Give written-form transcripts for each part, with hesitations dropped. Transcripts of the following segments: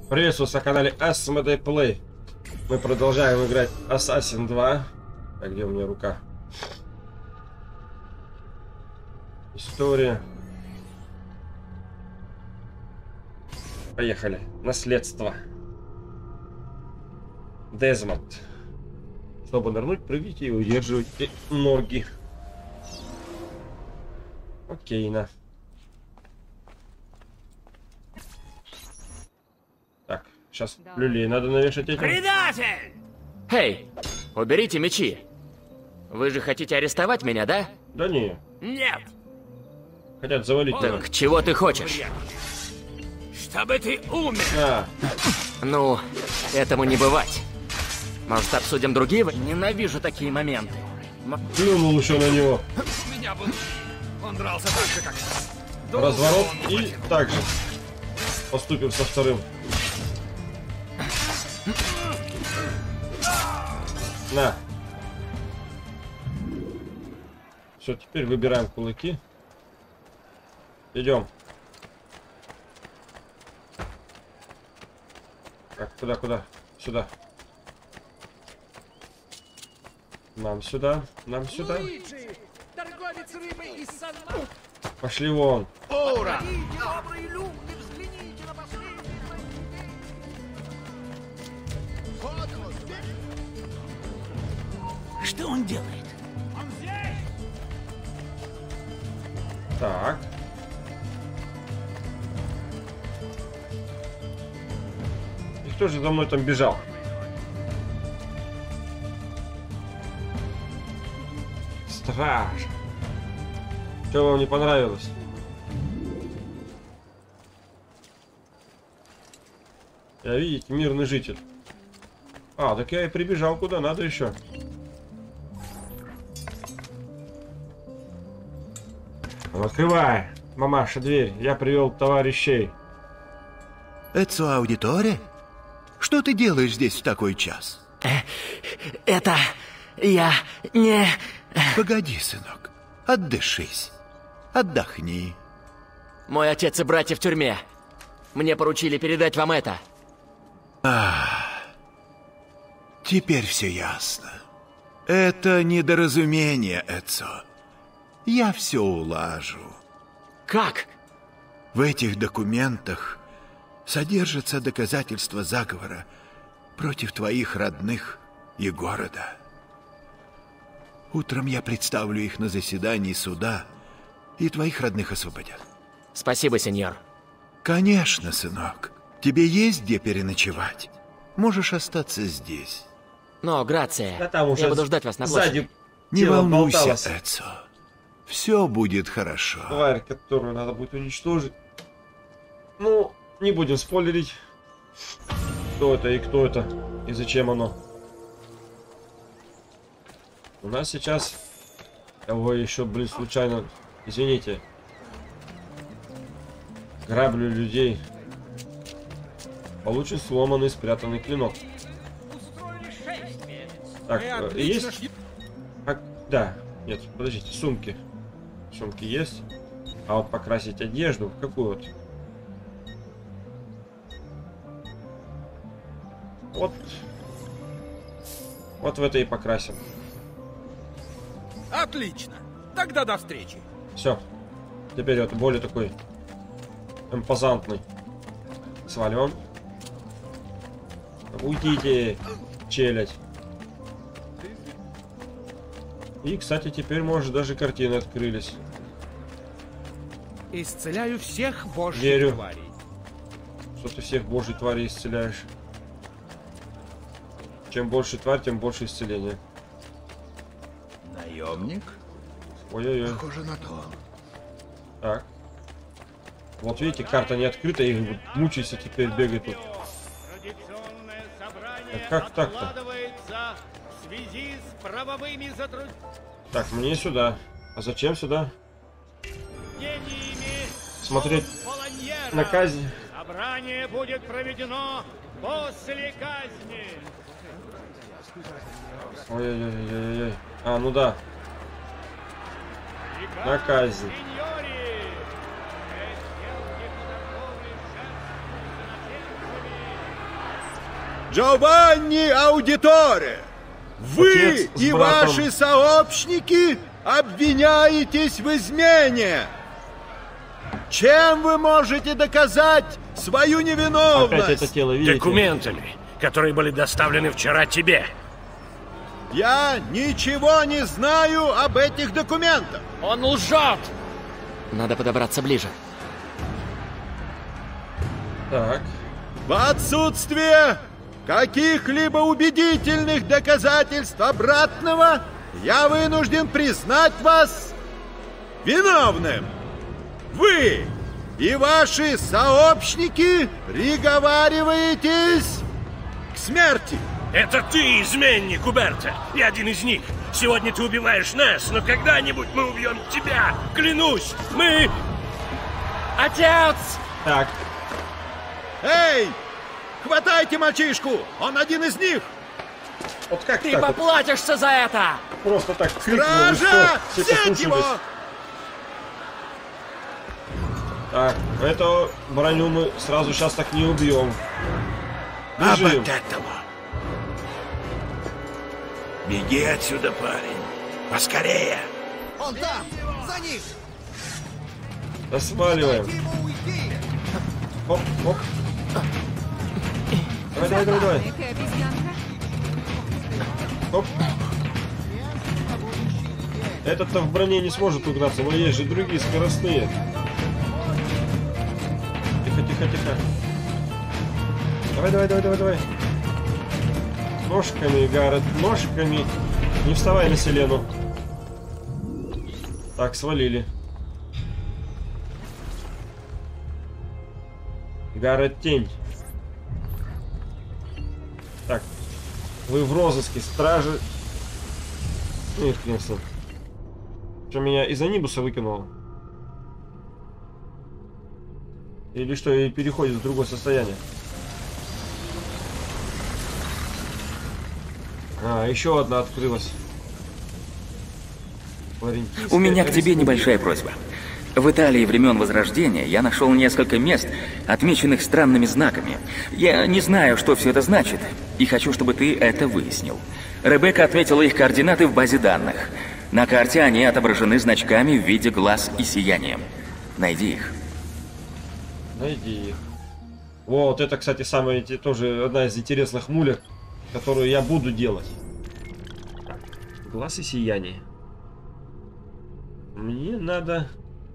Приветствую на канале SMD Play. Мы продолжаем играть Assassin 2. А где у меня рука? История. Поехали. Наследство. Дезмонд. Чтобы нырнуть, прыгните и удерживайте ноги. Окей, на. Так, сейчас люлей надо навешать этим. Предатель! Эй, уберите мечи. Вы же хотите арестовать меня, да? Да не. Нет. Хотят завалить меня. Так чего ты хочешь? Чтобы ты умер. А, Ну, этому не бывать. Может, обсудим другие? Ненавижу такие моменты. плюнул еще на него. Меня был... Он дрался так же, как... Разворот и также поступим со вторым. На. Все, теперь выбираем кулаки. Идем. Так, куда? Сюда. Нам сюда. Луиджи, торговец рыбой из Сан-Марко. Пошли вон. Ура! Добрые люди, взгляните на последний. Вот он, Что он делает? он здесь! Так. И кто же за мной там бежал? Страж. Что вам не понравилось? Я, видите, мирный житель. А, так я и прибежал куда надо еще. Открывай, мамаша, дверь. Я привел товарищей. Эцо Аудиторе? Что ты делаешь здесь в такой час? Это... я не... Погоди, сынок. Отдышись. Отдохни. Мой отец и братья в тюрьме. Мне поручили передать вам это. Теперь все ясно. Это недоразумение, Эцо. Я все улажу. Как? В этих документах содержатся доказательства заговора против твоих родных и города. Утром я представлю их на заседании суда, и твоих родных освободят. Спасибо, сеньор. Конечно, сынок. Тебе есть где переночевать? Можешь остаться здесь. Но, Грация, Да там уже я буду ждать вас на площади. сзади Не тело волнуйся, болталось. Эцо. Все будет хорошо. Тварь, которую надо будет уничтожить. Ну, не будем спойлерить. Кто это и кто это, и зачем оно. У нас сейчас... Ой, еще, блин, случайно... Извините. Граблю людей. Получит сломанный спрятанный клинок. Так, есть... А, да, нет, подождите, сумки. Сумки есть. А вот покрасить одежду, в какую вот? Вот в это и покрасим. Отлично. Тогда до встречи. Все. Теперь вот более такой импозантный. Свален. Уйдите, челядь. И, кстати, теперь, может, даже картины открылись. Исцеляю всех божьих Верю. тварей. Что ты всех божьих тварей исцеляешь. Чем больше тварь, тем больше исцеления. Наемник? Ой-ой-ой. Похоже на то. Так. Вот видите, карта не открыта, и вот мучайся теперь бегать тут. А как так-то? В связи с правовыми Так, мне сюда. А зачем сюда? затруднениями Смотреть Полоньера. на казнь. Собрание будет проведено после казни. Ой-ой-ой-ой-ой. А, ну да. На казнь. Сеньори, Джованни Аудиторе, вы Отец с и братом. ваши сообщники обвиняетесь в измене. Чем вы можете доказать свою невиновность? Опять это тело, видите? Документами, которые были доставлены вчера тебе. Я ничего не знаю об этих документах. Он лжет! Надо подобраться ближе. Так. В отсутствие каких-либо убедительных доказательств обратного, я вынужден признать вас виновным. Вы и ваши сообщники приговариваетесь к смерти. Это ты, изменник, Уберто. Я один из них. Сегодня ты убиваешь нас, но когда-нибудь мы убьем тебя. Клянусь, мы... Отец! Так. Эй, хватайте мальчишку, он один из них. Вот как Ты так вот? поплатишься за это! Просто так крикнул, и Стража, что? Все взять его! послушались. Так, эту броню мы сразу сейчас так не убьем. А Бежим. вот этого. Беги отсюда, парень. Поскорее. Он там! За ним! Да сваливаем. Ему уйти! Оп, оп. Давай, давай, давай, давай. Экая обезьянка. Оп. Этот-то в броне не сможет угнаться, но есть же другие скоростные. Тихо, тихо, тихо. Давай, давай, давай, давай, давай. Ножками, Гаррет, ножками. Не вставай на Селену. Так, свалили. Гаррет, тень. Так. Вы в розыске, стражи. Нет, конечно. Что, меня из анибуса выкинуло? Или что, и переходит в другое состояние? А, еще одна открылась. У меня к тебе небольшая просьба. В Италии времен Возрождения я нашел несколько мест, отмеченных странными знаками. Я не знаю, что все это значит, и хочу, чтобы ты это выяснил. Ребекка отметила их координаты в базе данных. На карте они отображены значками в виде глаз и сиянием. Найди их. Найди их. Вот это, кстати, самая тоже одна из интересных мулек, которую я буду делать. Глаз и сияние. Мне надо...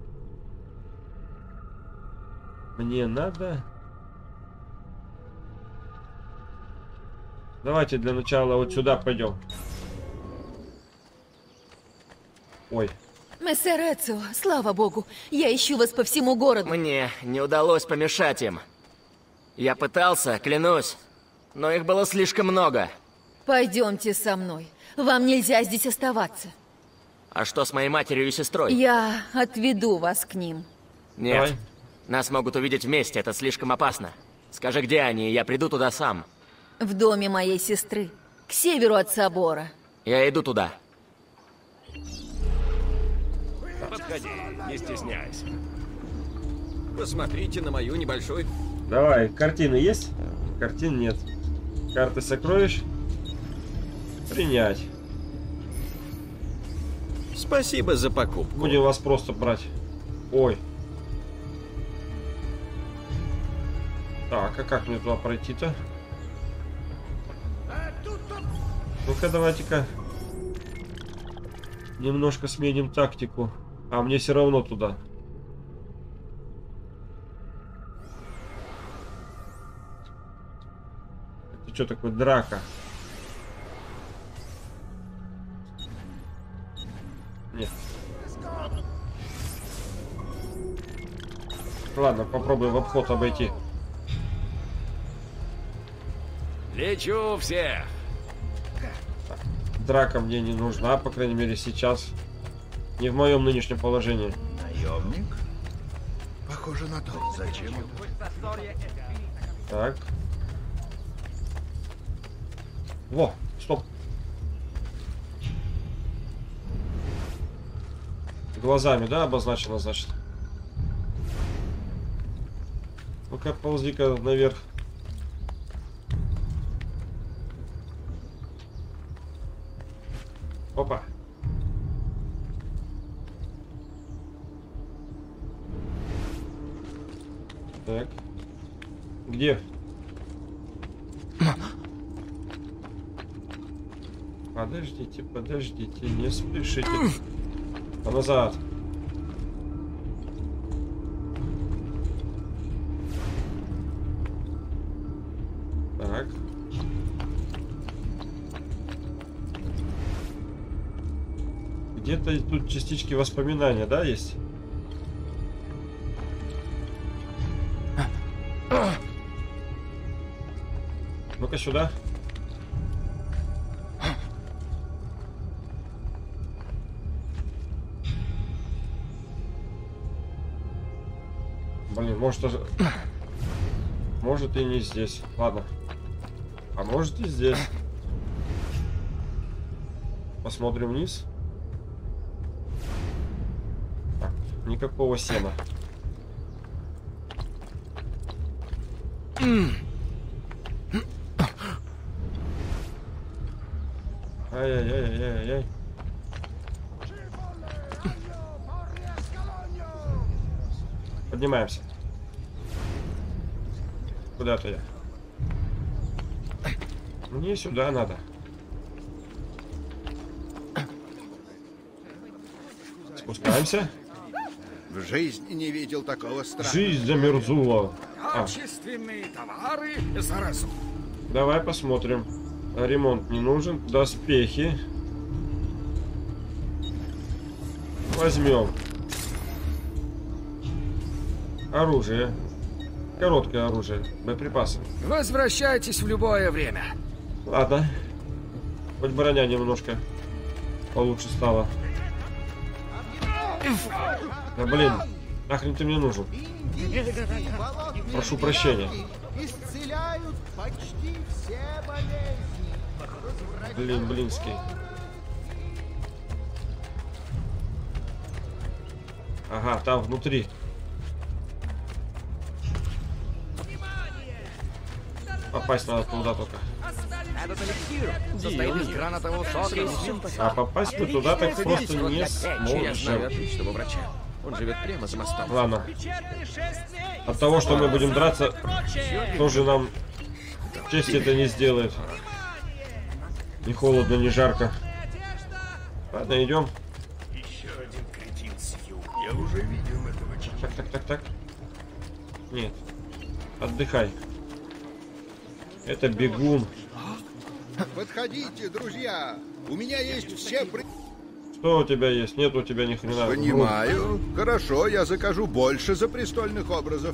Давайте для начала вот сюда пойдем. Ой. Мессер Эцио, слава богу, я ищу вас по всему городу. Мне не удалось помешать им. Я пытался, клянусь, но их было слишком много. Пойдемте со мной. Вам нельзя здесь оставаться. А что с моей матерью и сестрой? Я отведу вас к ним. Нет. Давай. Нас могут увидеть вместе, это слишком опасно. Скажи, где они, и я приду туда сам. В доме моей сестры, к северу от собора. Я иду туда. Подходи, не стесняйся. Посмотрите на мою небольшую... Давай, картины есть? Картин нет. Карты сокровищ. Принять. Спасибо за покупку. Будем вас просто брать. Ой. Так, а как мне туда пройти-то? Ну-ка, давайте-ка немножко сменим тактику. А мне все равно туда. Это что такое, драка? Нет. Ладно, попробуем в обход обойти. Лечу всех. Драка мне не нужна, по крайней мере, сейчас. Не в моем нынешнем положении. Наемник? Похоже на то. Зачем? Так. Во, стоп. Глазами, да, обозначено, значит? Ну-ка, ползди-ка наверх. Опа. Так. Где? Подождите, подождите, не спешите. А назад. Так. Где-то тут частички воспоминания, да, есть? Ну-ка сюда. Блин, может и не здесь. Ладно. А может и здесь. Посмотрим вниз. Так, никакого сена. Ай-яй-яй-яй-яй. Поднимаемся. Куда-то я. Мне сюда надо. Спускаемся. В жизни не видел такого страха. Жизнь замерзула. Качественные товары за разум. Давай посмотрим. Ремонт не нужен. Доспехи. Возьмем. Оружие. Короткое оружие. Боеприпасы. Возвращайтесь в любое время. Ладно. Хоть броня немножко получше стала. Да блин, нахрен ты мне нужен? Прошу прощения. Исцеляют почти все болезни. Блин, блинский. Ага, там внутри. Попасть надо туда только. Этот эликсир состоит из гранатового сока и А попасть мы туда так просто не Я знаю сможем. отличного врача. Он живет прямо за мостом. Ладно. От того, что мы будем драться, тоже нам честь это не сделает. Ни холодно, ни жарко. Ладно, идем. Еще один кретин с юга. Я уже видел этого человека. Так. Нет. Отдыхай. Это бегун. Подходите, друзья. У меня есть все... Что у тебя есть? Нет у тебя ни хрена. Понимаю. Хорошо, я закажу больше запрестольных образов.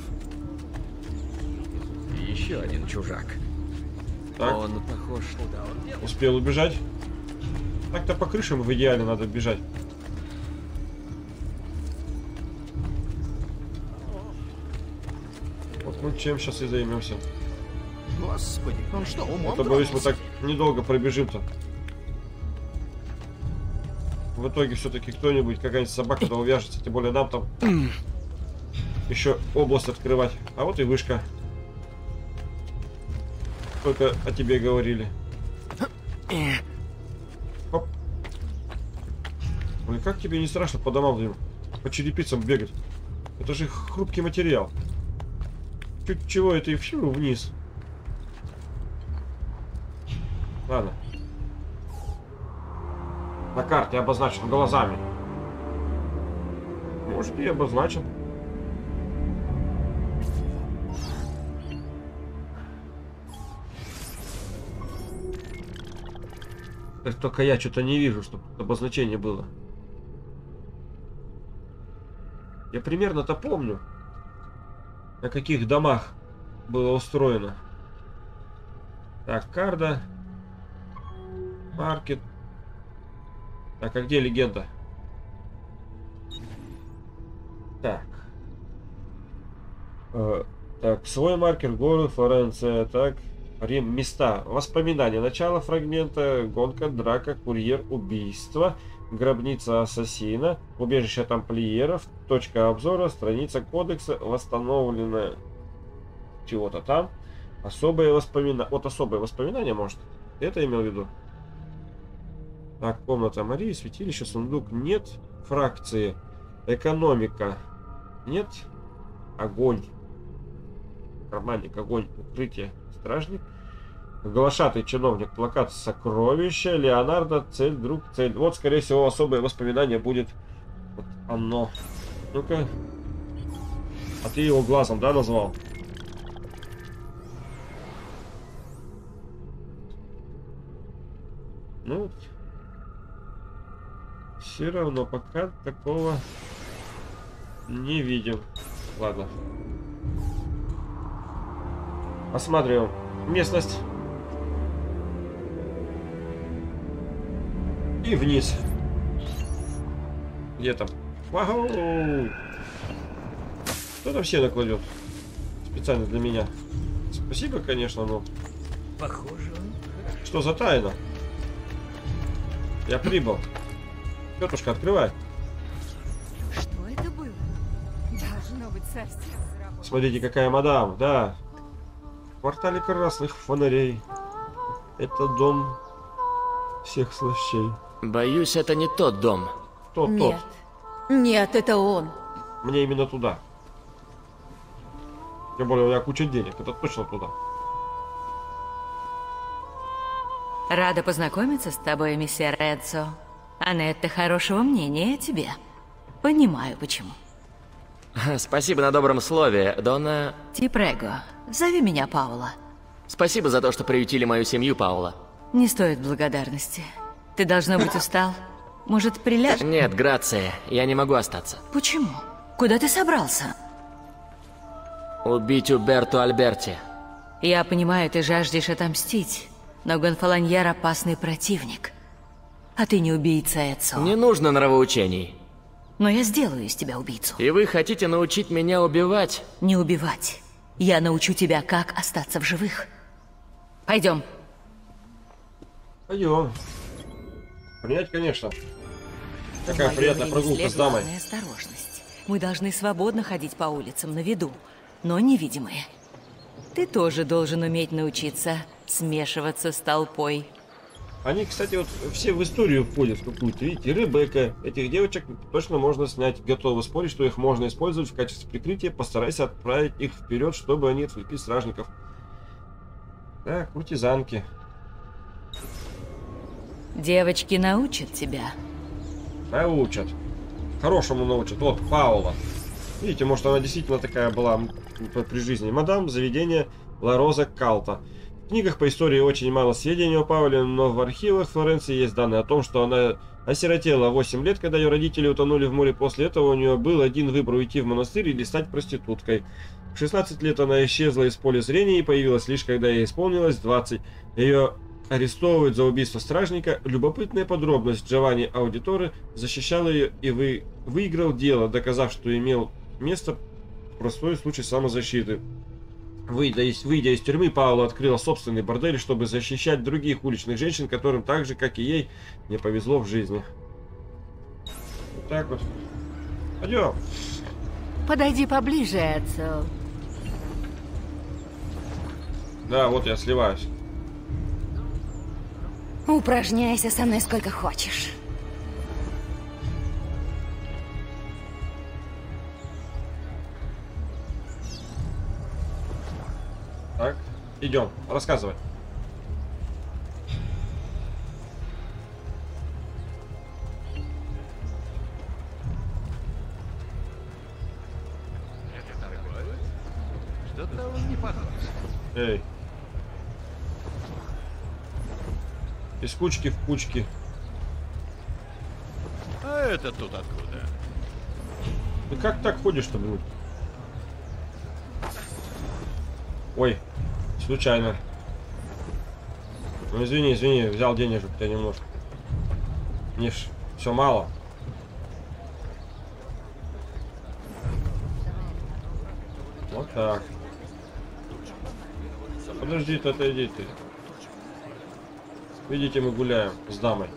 Еще один чужак. Так. Он похож... Успел убежать? Так-то по крышам в идеале надо бежать. Вот ну чем сейчас и займемся. Господи, он что, умом Это боюсь, мы так недолго пробежим-то. В итоге все-таки кто-нибудь, какая-нибудь собака-то увяжется. Тем более нам там еще область открывать. А вот и вышка. Только о тебе говорили. Хоп. Блин, как тебе не страшно по домам, блин, по черепицам бегать? Это же хрупкий материал. Чуть чего это и фью вниз. Ладно. На карте обозначен глазами. Может, и обозначен. Только я что-то не вижу, чтобы обозначение было. Я примерно-то помню, на каких домах было устроено. Так, карта. Маркет. Так, а где легенда? Так. Так, свой маркер, горы, Флоренция. Так, Рим, места. Воспоминания. Начало фрагмента. Гонка, драка, курьер, убийство. Гробница ассасина. Убежище тамплиеров. Точка обзора. Страница кодекса. Восстановлено чего-то там. Особые воспоминания. Вот особые воспоминания, может. Ты это имел в виду? Так, комната Марии, святилище, сундук нет. Фракции. Экономика. Нет. Огонь. Карманник, огонь, укрытие. Стражник. Глашатый чиновник, плакат сокровища. Леонардо, цель, друг, цель. Вот, скорее всего, особое воспоминание будет. Вот оно. Ну-ка. А ты его глазом, да, назвал? Ну, все равно пока такого не видим. Ладно. Осматриваем местность. И вниз. Где там? Вау! Кто там все накладет? Специально для меня. Спасибо, конечно, но... Похоже, Что за тайна? Я прибыл. Тетушка, открывай. Что это было? Должно быть совсем заработано. Смотрите, какая мадам. Да. В квартале красных фонарей. Это дом всех слащей. Боюсь, это не тот дом. Тот. Нет. Нет, это он. Мне именно туда. Тем более у меня куча денег. Это точно туда. Рада познакомиться с тобой, месье Редзо. Анетта хорошего мнения о тебе. Понимаю, почему. Спасибо на добром слове, Донна... Типрего, зови меня Паула. Спасибо за то, что приютили мою семью, Паула. Не стоит благодарности. Ты, должно быть, устал. Может, приляжешь? Нет, Грация, я не могу остаться. Почему? Куда ты собрался? Убить Уберту Альберти. Я понимаю, ты жаждешь отомстить, но Гонфалоньер опасный противник. А ты не убийца, Эцо. Не нужно нравоучений. Но я сделаю из тебя убийцу. И вы хотите научить меня убивать? Не убивать. Я научу тебя, как остаться в живых. Пойдем. Пойдем. Принять, конечно. Какая приятная прогулка с дамой. Главная осторожность. Мы должны свободно ходить по улицам на виду, но невидимые. Ты тоже должен уметь научиться смешиваться с толпой. Они, кстати, вот все в историю входят какую-то. Видите, Ребекка. Этих девочек точно можно снять. Готовы спорить, что их можно использовать в качестве прикрытия. Постарайся отправить их вперед, чтобы они отвлекли стражников. Так, куртизанки. Девочки научат тебя. Научат. Хорошему научат. Вот, Паула. Видите, может, она действительно такая была при жизни. Мадам, заведение Ла Роза Калта. В книгах по истории очень мало сведений о Пауле, но в архивах Флоренции есть данные о том, что она осиротела 8 лет, когда ее родители утонули в море. После этого у нее был один выбор: уйти в монастырь или стать проституткой. В 16 лет она исчезла из поля зрения и появилась лишь когда ей исполнилось 20. Ее арестовывают за убийство стражника. Любопытная подробность: Джованни Аудиторе защищал ее и выиграл дело, доказав, что имел место простой случай самозащиты. Выйдя из тюрьмы, Паула открыла собственный бордель, чтобы защищать других уличных женщин, которым так же, как и ей, не повезло в жизни. Вот так вот. Пойдем. Подойди поближе, Эцо. Да, вот я сливаюсь. Упражняйся со мной сколько хочешь. Так, идем, рассказывай. Что-то он не похож. Эй. Из кучки в кучки. А это тут откуда? Ты как так ходишь-то, блин? Ой, случайно. Ну извини, взял денежек у тебя немножко. Мне ж все мало. Вот так. Подожди, отойди ты. Видите, мы гуляем с дамой.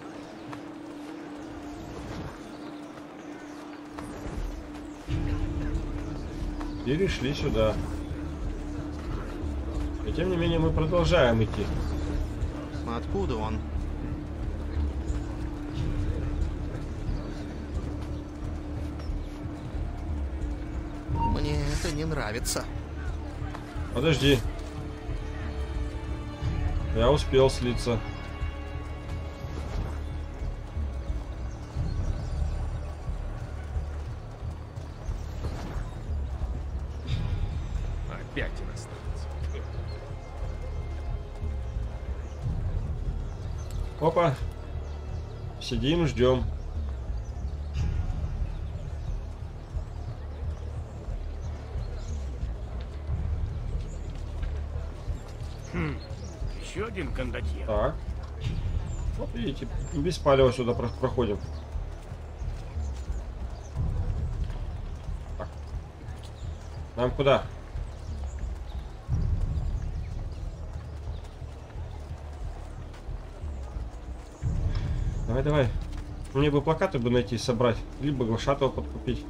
Перешли сюда. И тем не менее мы продолжаем идти. Откуда он? это не нравится. Подожди. Я успел слиться. Опять иностранцы. Опа. Сидим, ждем. Еще один кондотьер. Так. Вот видите, без палева сюда проходим. Так. Нам куда? Давай, давай. Мне бы плакаты бы найти, собрать. Либо глашатого подкупить.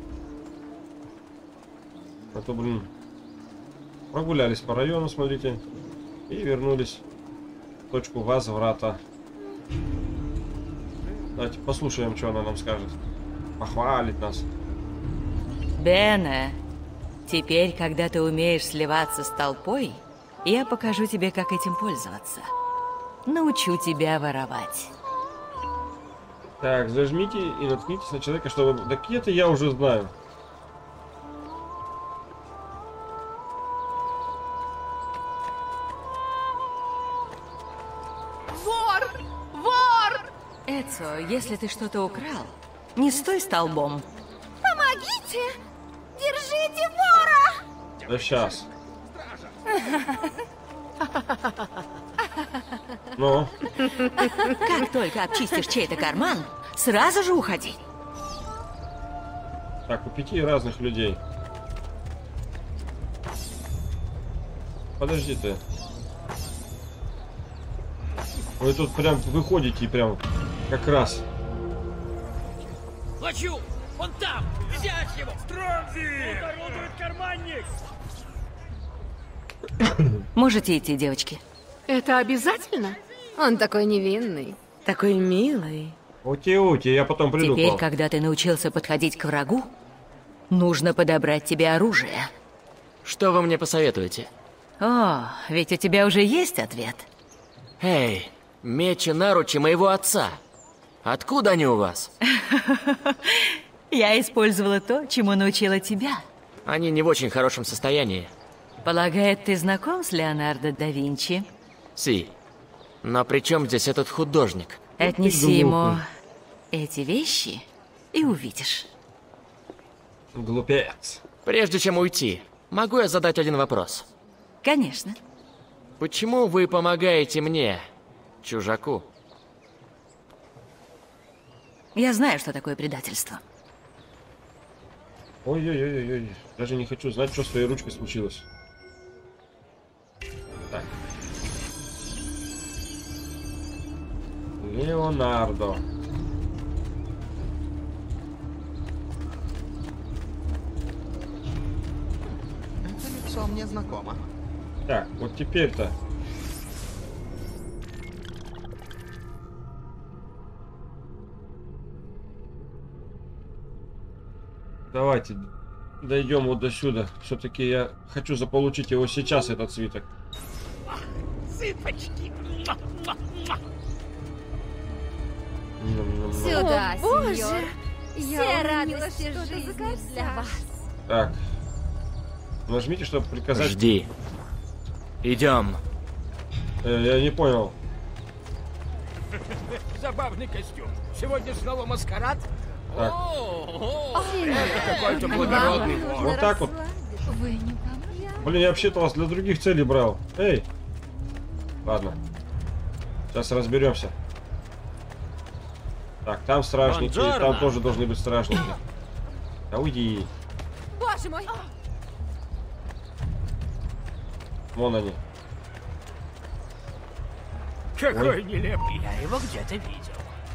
А то, блин. Прогулялись по району, смотрите. И вернулись в точку возврата. Давайте послушаем, что она нам скажет. Похвалит нас. Бене, теперь, когда ты умеешь сливаться с толпой, я покажу тебе, как этим пользоваться. Научу тебя воровать. Так, зажмите и наткнитесь на человека, чтобы... Так это я уже знаю. Вор! Вор! Эцо, если ты что-то украл, не стой столбом. Помогите! Держите вора! Да сейчас. Ну, Как только обчистишь чей-то карман, сразу же уходи. так, у 5 разных людей. Подожди ты. Вы тут прям выходите прям как раз. Плачу! Он там! Взять его! Стронзи! Орудует карманник! Можете идти, девочки. Это обязательно? Он такой невинный. Такой милый. Ути-ути, я потом приду к Теперь, вам. когда ты научился подходить к врагу, нужно подобрать тебе оружие. Что вы мне посоветуете? О, ведь у тебя уже есть ответ. Эй, меч и наручи моего отца. Откуда они у вас? Я использовала то, чему научила тебя. Они не в очень хорошем состоянии. Полагает, ты знаком с Леонардо да Винчи? Си. Но при чем здесь этот художник? Отнеси ему эти вещи и увидишь. Глупец. Прежде чем уйти, могу я задать один вопрос? Конечно. Почему вы помогаете мне, чужаку? Я знаю, что такое предательство. Ой-ой-ой-ой. Даже не хочу знать, что с твоей ручкой случилось. Так. Леонардо. Это лицо мне знакомо. Так, вот теперь-то. Давайте дойдем вот до сюда. Все-таки я хочу заполучить его сейчас, этот свиток. Цыпочки! Сюда, Боже! сеньор. Все радости жизни для вас. Так. Нажмите, чтобы приказать. Жди. Идем. Я не понял. Забавный костюм. Сегодня снова маскарад? Так. Это какой-то благородный вор. Вот так вот. Вы не поможете? Блин, я вообще-то вас для других целей брал. Эй. Ладно. Сейчас разберемся. Так, там стражники, Бонджорно. там тоже должны быть стражники. Да уйди. Боже мой! Вон они. Какой нелепый. Я его где-то видел.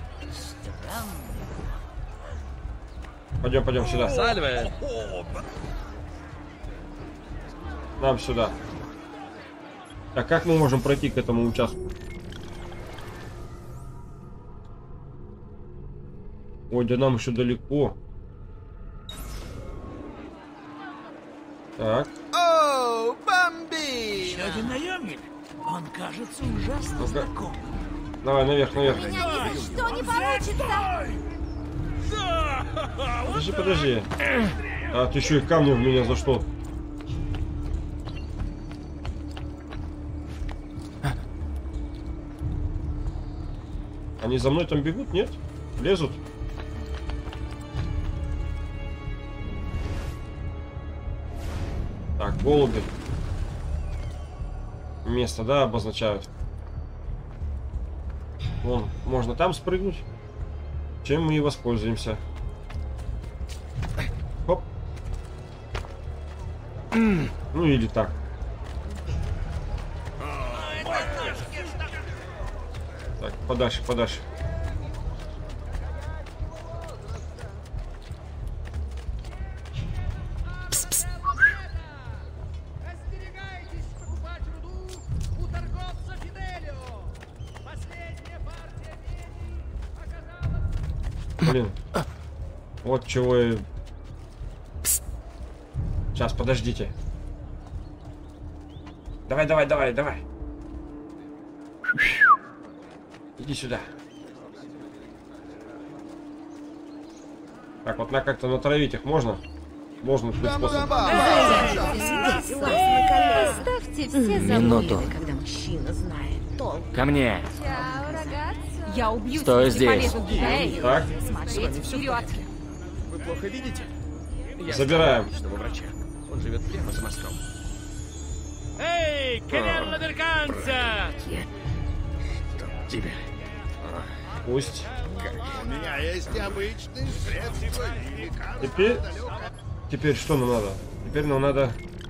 Пойдем, пойдем сюда. Сальве! Нам сюда. Так, как мы можем пройти к этому участку? Ой, да нам еще далеко. Так. О, бомби! Еще один наемник. Он кажется ужасно Ну-ка. знаком. Давай, наверх, наверх. У меня ни за что не получится. Подожди, подожди. А ты еще и камнем в меня за что? Они за мной там бегут, нет? Лезут? Так, голуби. Место, да, обозначают. Вон, можно там спрыгнуть. Чем мы и воспользуемся. Хоп. Ну или так. Так, подальше, подальше. Остерегайтесь покупать руду у торговца Фиделио. Последняя партия меди оказалась... Блин. Вот чего и... Сейчас, подождите. Давай, давай, давай, давай. Иди сюда. Так, вот на как-то натравить их можно? Можно тут способ. Оставьте все Минуту. замыслы, когда мужчина знает толк. Ко мне. Чао, рагazzo. Я убью Стой тебя, если здесь. полезу в Гидею. Так, Смотреть вперед. Вы плохо видите? забираем. Он живет прямо за мостом. Эй, Кенерла Дерганца! Тебе. Пусть. У меня есть необычные средства. Теперь что нам надо? Теперь нам надо...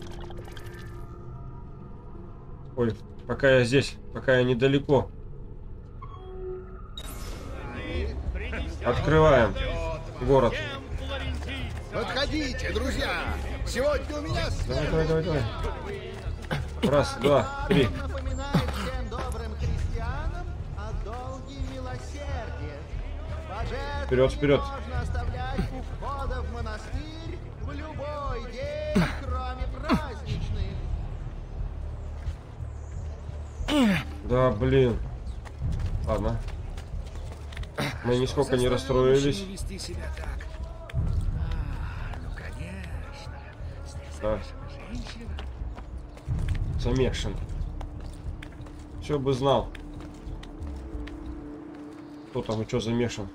Ой, пока я здесь, пока я недалеко. Открываем город. Подходите, друзья. Сегодня у меня... Давай, давай, давай, давай. Раз, два, три. Напоминает всем добрым христианам о долге милосердия. Вперед, вперед. Можно оставлять у входа в монастырь в любой день, кроме праздничных. Да, блин. Ладно. Мы нисколько не расстроились. Вести себя так. Ну, конечно. Да. Замешан. Все бы знал. Кто там и что замешан.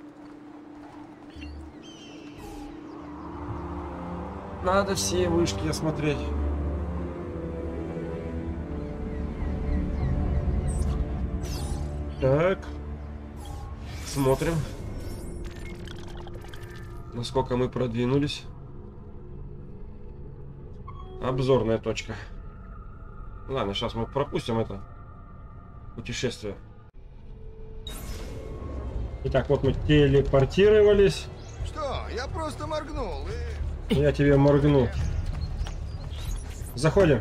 Надо все вышки осмотреть. Так. Смотрим. Насколько мы продвинулись. Обзорная точка. Ладно, сейчас мы пропустим это путешествие. Итак, вот мы телепортировались. Что? Я просто моргнул и... Я тебе моргну. Заходим.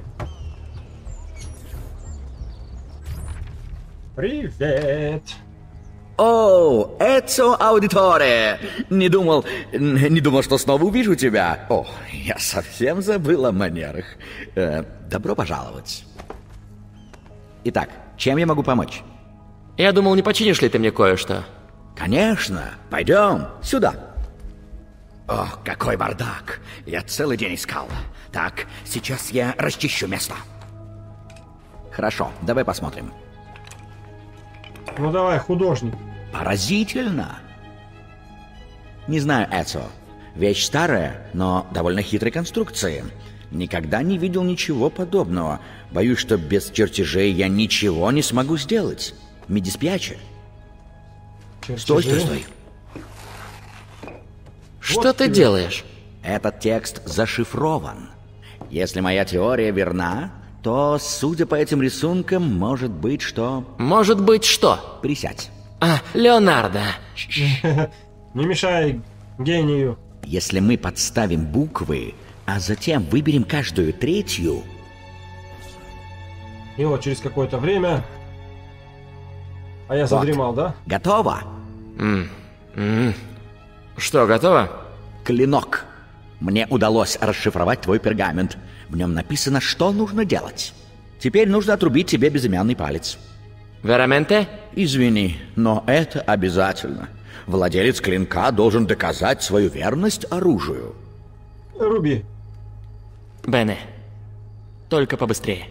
Привет. О, Эцо Аудиторе! Не думал, что снова увижу тебя. О, я совсем забыл о манерах. Добро пожаловать. Итак, чем я могу помочь? Я думал, не починишь ли ты мне кое-что? Конечно, пойдем сюда. О, какой бардак. Я целый день искал. Так, сейчас я расчищу место. Хорошо, давай посмотрим. Ну давай, художник. Поразительно. Не знаю, Эцо. Вещь старая, но довольно хитрой конструкции. Никогда не видел ничего подобного. Боюсь, что без чертежей я ничего не смогу сделать. Mi dispiace. Стой, стой, стой. Что ты делаешь? Этот текст зашифрован. Если моя теория верна, то, судя по этим рисункам, может быть, что... Может быть, что? Присядь. А, Леонардо. Не мешай гению. Если мы подставим буквы, а затем выберем каждую третью... И вот через какое-то время... А я Вот. задремал, да? Готово? Что, готово? Клинок. Мне удалось расшифровать твой пергамент. В нем написано, что нужно делать. Теперь нужно отрубить тебе безымянный палец. Вераменте? Извини, но это обязательно. Владелец клинка должен доказать свою верность оружию. Руби. Бене. Только побыстрее.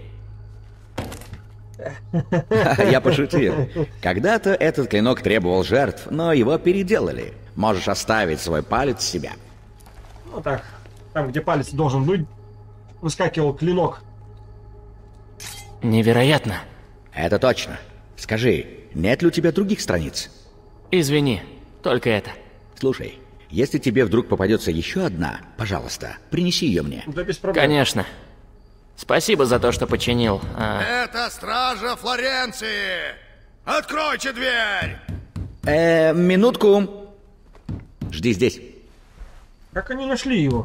Я пошутил. Когда-то этот клинок требовал жертв, но его переделали. Можешь оставить свой палец себе. Вот так. Там, где палец должен быть, выскакивал клинок. Невероятно. Это точно. Скажи, нет ли у тебя других страниц? Извини, только это. Слушай, если тебе вдруг попадется еще одна, пожалуйста, принеси ее мне. Да без проблем. Конечно. Спасибо за то, что починил. Это стража Флоренции! Откройте дверь! Минутку. Жди здесь. Как они нашли его?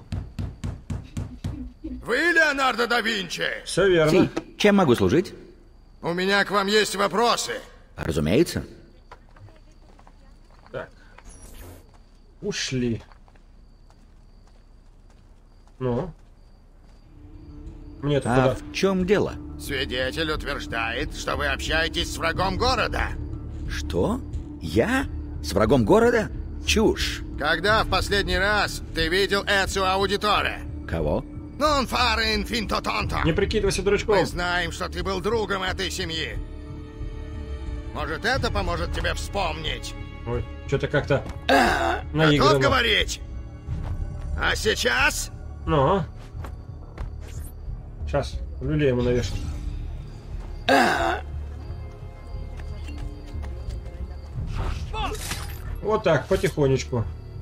Вы Леонардо да Винчи? Все верно. Чем могу служить? У меня к вам есть вопросы. Разумеется. Так. Ушли. Ну? Мне-то куда? В чем дело? Свидетель утверждает, что вы общаетесь с врагом города. Что? Я? С врагом города? Чушь. Когда в последний раз ты видел Эцио Аудиторе? Кого? Non fare in finto tonto. Не прикидывайся дурачком. Мы знаем, что ты был другом этой семьи. Может, это поможет тебе вспомнить? Ой, что-то как-то Готов наиграно. говорить? А сейчас? Ну? Сейчас, люлей ему навешать. Вот так, потихонечку.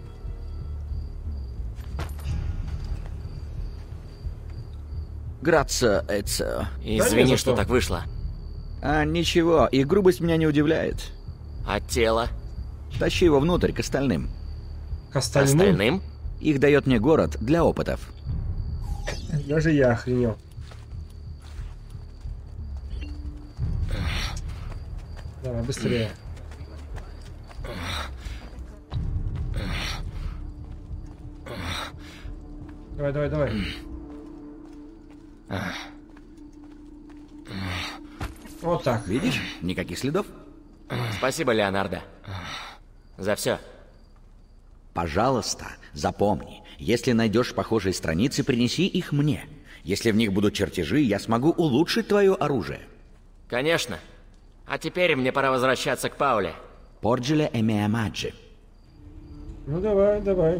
Грация, Эцио. Извини, что так вышло. Ничего, и грубость меня не удивляет. А тело? Тащи его внутрь, к остальным. К остальным? Остальным? Их дает мне город для опытов. Даже я охренел. Давай, быстрее. Давай, давай, давай. Вот так. Видишь? Никаких следов. Спасибо, Леонардо. За все. Пожалуйста, запомни. Если найдешь похожие страницы, принеси их мне. Если в них будут чертежи, я смогу улучшить твое оружие. Конечно. А теперь мне пора возвращаться к Пауле. Порджеле e mea maggi. Ну давай, давай.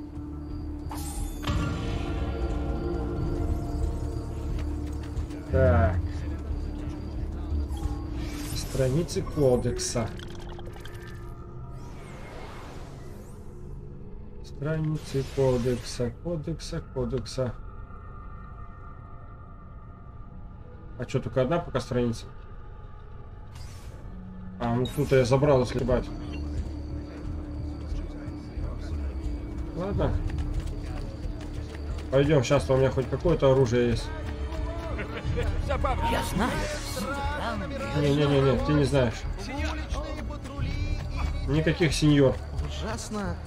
Так. Страницы кодекса. Страницы кодекса. А что, только одна пока страница? Ну тут-то я забрал, если бать. Ладно. Пойдем, сейчас у меня хоть какое-то оружие есть. Я знаю. Не, ты не знаешь. Никаких сеньор. Ужасно.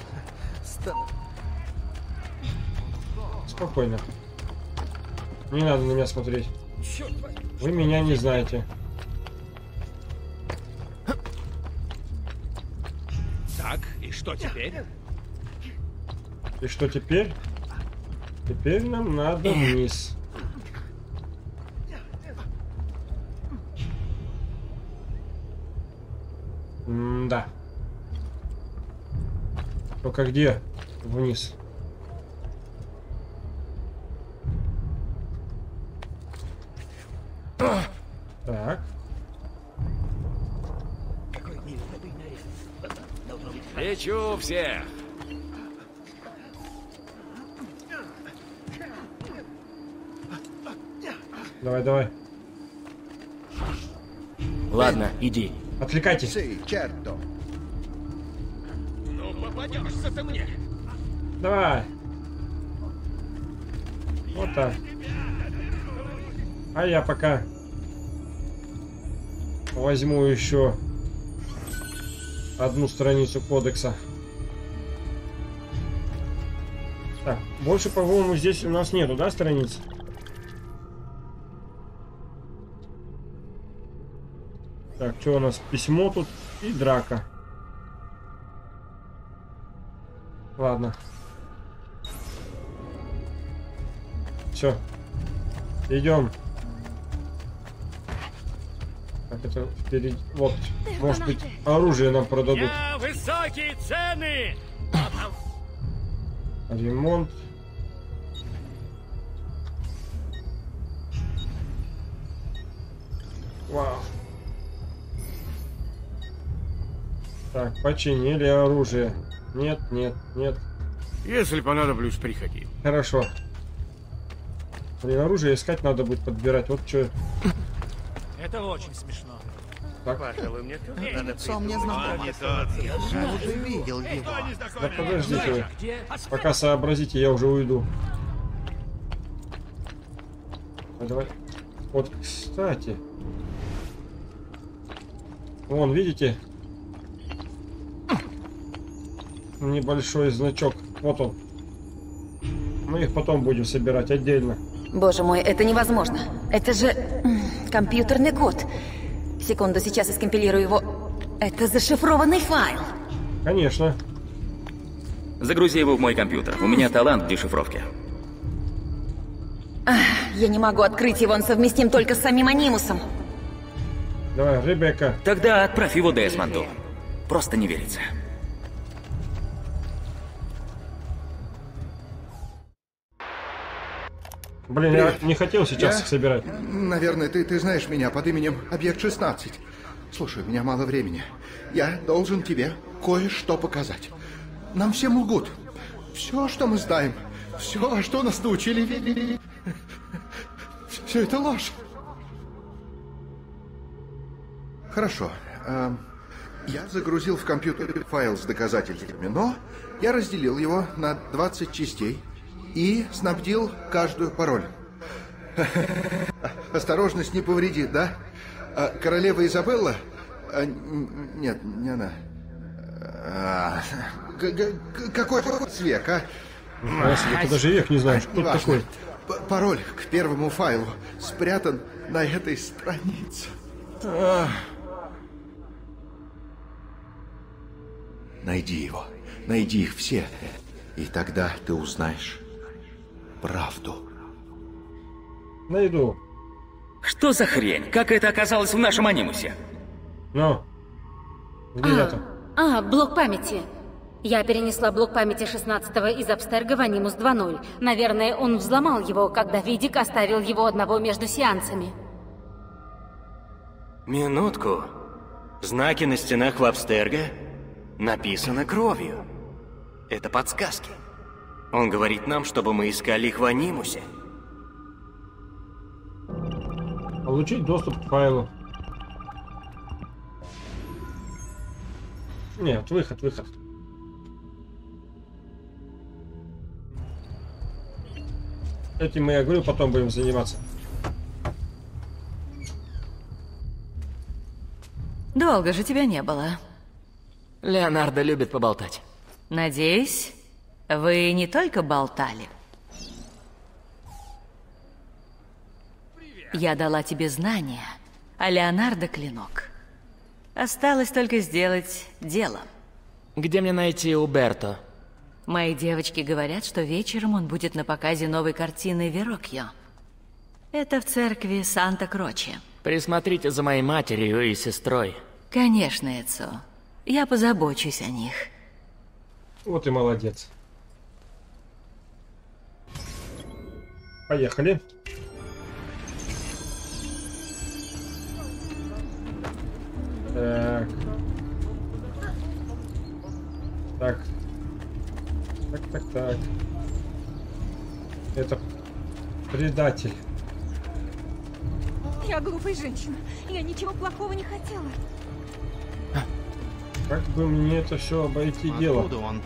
Спокойно. Не надо на меня смотреть. Вы меня не знаете. Так, и что теперь? И что теперь? Теперь нам надо вниз. Да. Только где? Вниз. Так. Лечу всех. Давай, давай. Ладно, иди. Отвлекайтесь. Ну, попадешься ты мне. Давай. Вот так. А я пока возьму еще одну страницу кодекса. Так, больше, по-моему, здесь у нас нету, да, страниц? Так, что у нас? Письмо тут и драка. Ладно. Все. Идем. Так, это впереди. Вот. Может быть, оружие нам продадут. Высокие цены! Ремонт. Вау. Так, починили оружие. Нет, нет, нет. Если понадоблюсь, приходи. Хорошо. Блин, оружие искать надо будет подбирать. Вот что. Это очень смешно. Так. Пожалуй, мне тоже надо Лицо мне знакомо. Я уже видел его. Да подождите вы. Пока сообразите, я уже уйду. А давай. Вот, кстати. Вон, видите? Небольшой значок. Вот он. Мы их потом будем собирать отдельно. Боже мой, это невозможно. Это же компьютерный код. Секунду, сейчас я скомпилирую его. Это зашифрованный файл. Конечно. Загрузи его в мой компьютер. У меня талант в дешифровке. Я не могу открыть его, он совместим только с самим анимусом. Давай, Ребекка. Тогда отправь его Десмонду. Просто не верится. Блин, я не хотел сейчас их собирать. Наверное, ты знаешь меня под именем Объект-16. Слушай, у меня мало времени. Я должен тебе кое-что показать. Нам всем лгут. Все, что мы знаем, все, что нас научили, все это ложь. Хорошо. Я загрузил в компьютер файл с доказательствами, но я разделил его на 20 частей и снабдил каждую пароль. Осторожность не повредит, да? Королева Изабелла? Нет, не она. Какой век, а? Я даже век не знаю, кто такой. Пароль к первому файлу спрятан на этой странице. Найди его. Найди их все. И тогда ты узнаешь правду. Найду. Что за хрень? Как это оказалось в нашем анимусе? Ну, где я-то? Блок памяти. Я перенесла блок памяти 16-го из Абстерго в Анимус 2.0. Наверное, он взломал его, когда Видик оставил его одного между сеансами. Минутку. Знаки на стенах в Абстерго написано кровью. Это подсказки. Он говорит нам, чтобы мы искали их в анимусе. Получить доступ к файлу. Нет, выход. Этим мы, я говорю, потом будем заниматься. Долго же тебя не было. Леонардо любит поболтать. Надеюсь, вы не только болтали. Я дала тебе знания, а Леонардо — клинок. Осталось только сделать дело. Где мне найти Уберто? Мои девочки говорят, что вечером он будет на показе новой картины Верокьо. Это в церкви Санта-Кроче. Присмотрите за моей матерью и сестрой. Конечно, Эцо. Я позабочусь о них. Вот и молодец. Поехали. Так. Это предатель. Я глупая женщина. Я ничего плохого не хотела. Как бы мне это все обойти дело? Откуда он?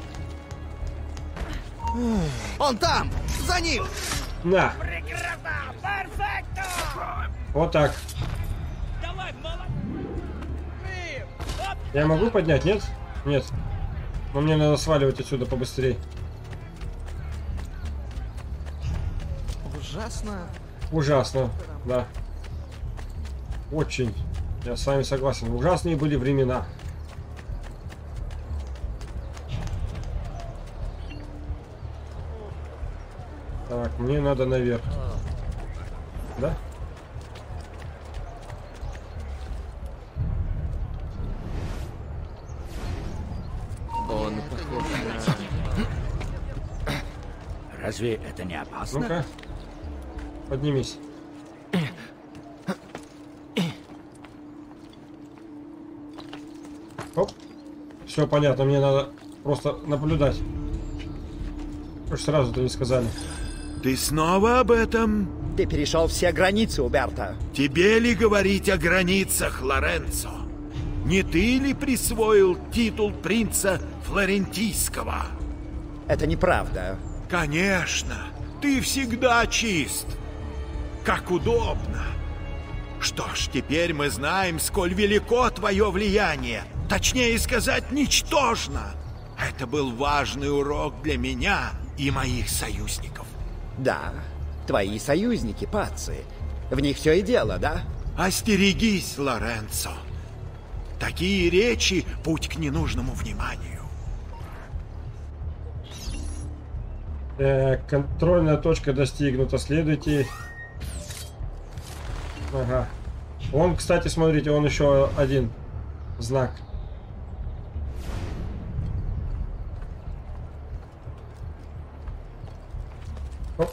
Он там! За ним! На! Вот так. Я могу поднять, нет? Нет. Но мне надо сваливать отсюда побыстрее. ужасно. Ужасно, да. Очень. Я с вами согласен. Ужасные были времена. Так, мне надо наверх. Да? Он похож на... Разве это не опасно? Ну-ка. Поднимись. Оп. Все понятно, мне надо просто наблюдать. Что ж сразу-то не сказали. Ты снова об этом? Ты перешел все границы, Уберто. Тебе ли говорить о границах, Лоренцо? Не ты ли присвоил титул принца Флорентийского? Это неправда. Конечно, ты всегда чист. Как удобно. Что ж, теперь мы знаем, сколь велико твое влияние. Точнее сказать, ничтожно. Это был важный урок для меня и моих союзников. Да, твои союзники, паццы. В них все и дело, да? Остерегись, Лоренцо. Такие речи — путь к ненужному вниманию. Контрольная точка достигнута. Следуйте. Ага. Он, кстати, смотрите, он еще один знак. Оп.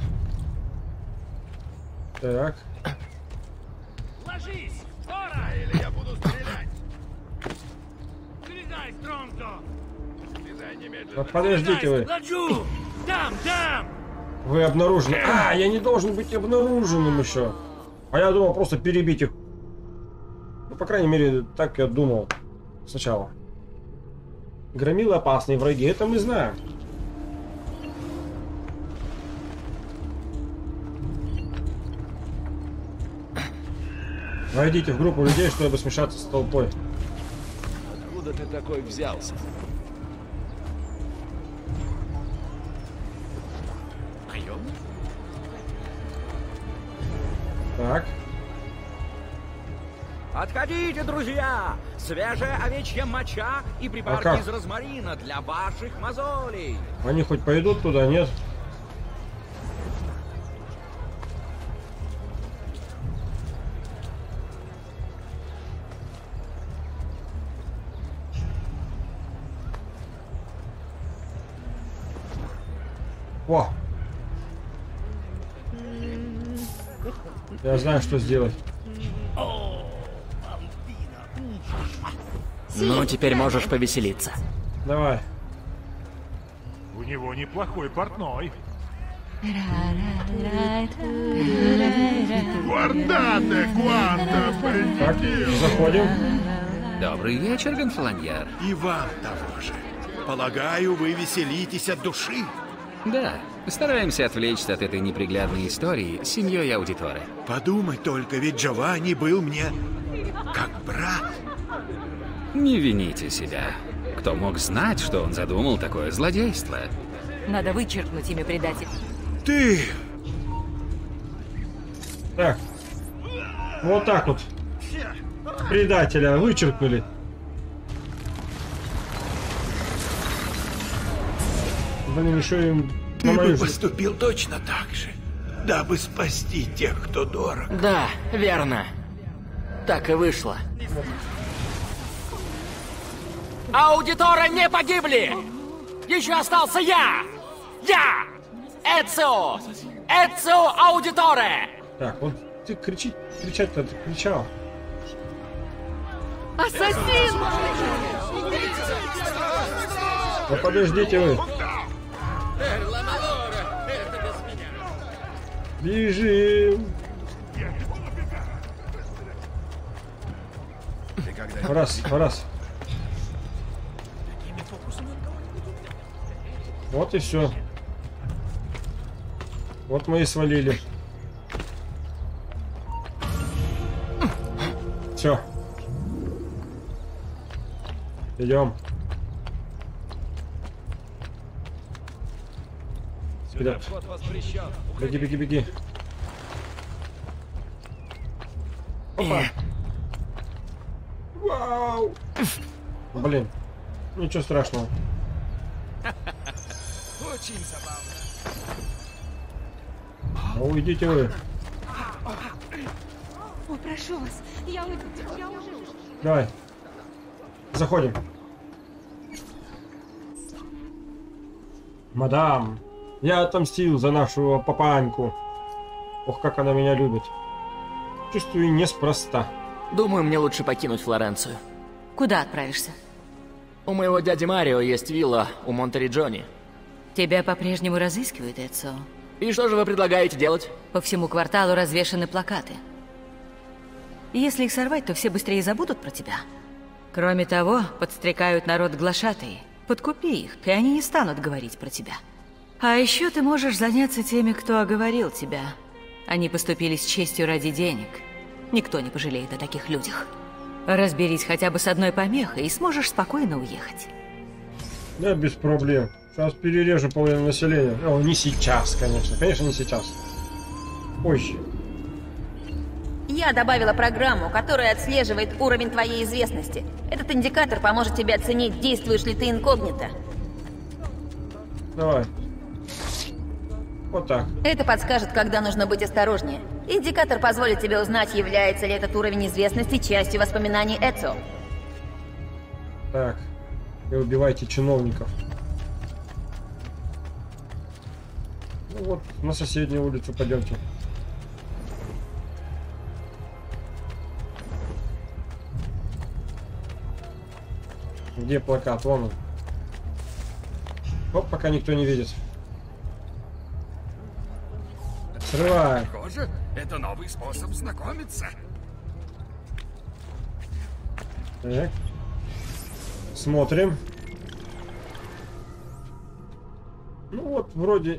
Так. Ложись! Скоро! Или я буду стрелять! Слезай, Стронго! Слезай немедленно! Подождите вы. Ложу! Там! Вы обнаружены. А, я не должен быть обнаруженным еще. А я думал просто перебить их. Ну, по крайней мере, так я думал сначала. Громилы опасные враги, это мы знаем. Войдите в группу людей, чтобы смешаться с толпой. Откуда ты такой взялся? Наемник? Так. Отходите, друзья! Свежая овечья моча и припарки как? из розмарина для ваших мозолей. Они хоть пойдут туда, нет? О! Я знаю, что сделать. Ну, теперь можешь повеселиться. Давай. У него неплохой портной. Гвардате, кванта, Так, заходим. Добрый вечер, Гонфланьер. И вам того же. Полагаю, вы веселитесь от души. Да, стараемся отвлечься от этой неприглядной истории с семьей Аудиторе. Подумай только, ведь Джованни был мне как брат. Не вините себя. Кто мог знать, что он задумал такое злодейство? Надо вычеркнуть имя предателя. Ты! Так. Вот так вот. Предателя вычеркнули. Блин, еще им Ты бы поступил точно так же, дабы спасти тех, кто дорог. Да, верно. Так и вышло. Аудиторы не погибли! Еще остался я! Я! Эцио! Эцио Аудиторе! Так, вот ты кричать-то ты кричал. Ассасин! Да подождите вы. Бежим. Раз. Вот и все. Вот мы и свалили. Все. Идем. Вперед. Вход воспрещен. Беги, беги, беги. Опа. Вау. Блин. Ничего страшного. Очень забавно. Уйдите вы. О, прошу вас, я уже... Давай. Заходим. Мадам, я отомстил за нашу папаньку. Ох, как она меня любит. Чувствую, неспроста. Думаю, мне лучше покинуть Флоренцию. Куда отправишься? У моего дяди Марио есть вилла у Монтериджони. Тебя по-прежнему разыскивают, Эцио. И что же вы предлагаете делать? По всему кварталу развешаны плакаты. Если их сорвать, то все быстрее забудут про тебя. Кроме того, подстрекают народ глашатые. Подкупи их, и они не станут говорить про тебя. А еще ты можешь заняться теми, кто оговорил тебя. Они поступили с честью ради денег. Никто не пожалеет о таких людях. Разберись хотя бы с одной помехой, и сможешь спокойно уехать. Да, без проблем. Сейчас перережу половину населения. О, не сейчас, конечно. Конечно, не сейчас. Позже. Я добавила программу, которая отслеживает уровень твоей известности. Этот индикатор поможет тебе оценить, действуешь ли ты инкогнито. Давай. Вот так. Это подскажет, когда нужно быть осторожнее. Индикатор позволит тебе узнать, является ли этот уровень известности частью воспоминаний Эцио. Так. И убивайте чиновников. Ну вот, на соседнюю улицу пойдемте. Где плакат? Вон он. Оп, пока никто не видит. Срывай. Похоже, это новый способ знакомиться. Так. Смотрим. Ну вот, вроде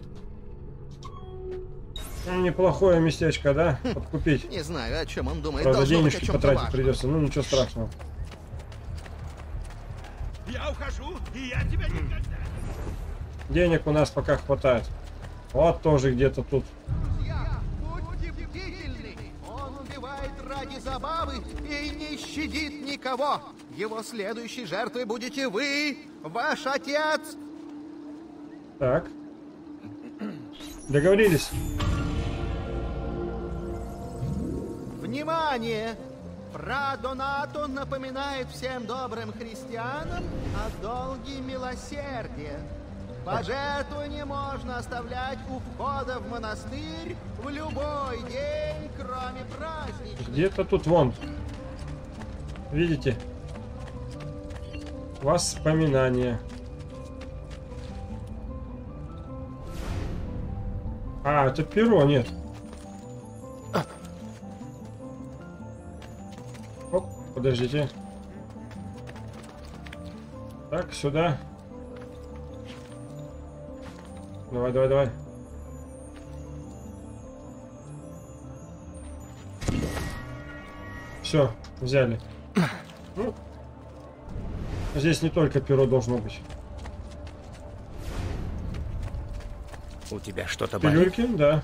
неплохое местечко, да? Подкупить. Не знаю, о чем он думает. Правда, Должно быть о денежки чем-то потратить важном. придется. Ну, ничего страшного. Я ухожу, и я тебя никогда... Денег у нас пока хватает. Вот тоже где-то тут. Друзья, будьте бдительны. Он убивает ради забавы и не щадит никого. Его следующей жертвой будете вы, ваш отец. Так. Договорились. Внимание! Фра Донато напоминает всем добрым христианам о долге милосердия. Пожертвование можно оставлять у входа в монастырь в любой день, кроме праздничных. Где-то тут вон. Видите? Воспоминания. А, это перо, нет. Оп, подождите. Так, сюда. Давай, давай, давай. Все, взяли. Ну, здесь не только перо должно быть. У тебя что-то болит? Пилюльки, да.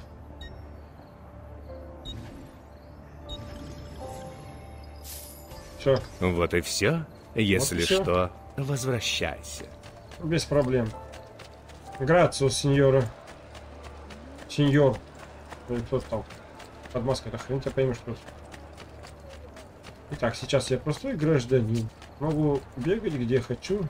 Все. Вот и все. Если Вот и всё. что, возвращайся. Без проблем. Грацио, сеньора. Сеньор. Или кто там? Под маской-то хрен тебя поймешь просто. Итак, сейчас я простой гражданин. Могу бегать где хочу.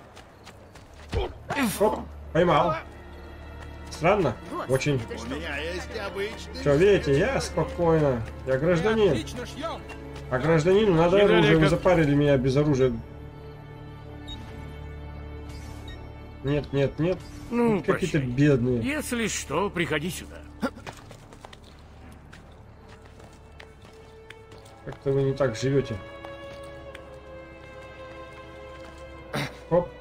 Оп, поймал. Странно? Очень. У меня есть обычный... Что, видите, я спокойно. Я гражданин. Отлично шьем. А гражданину надо оружие. Вы запарили меня без оружия. Нет, нет, нет. Ну, какие-то прощай. бедные. Если что, приходи сюда. Как-то вы не так живете. Оп.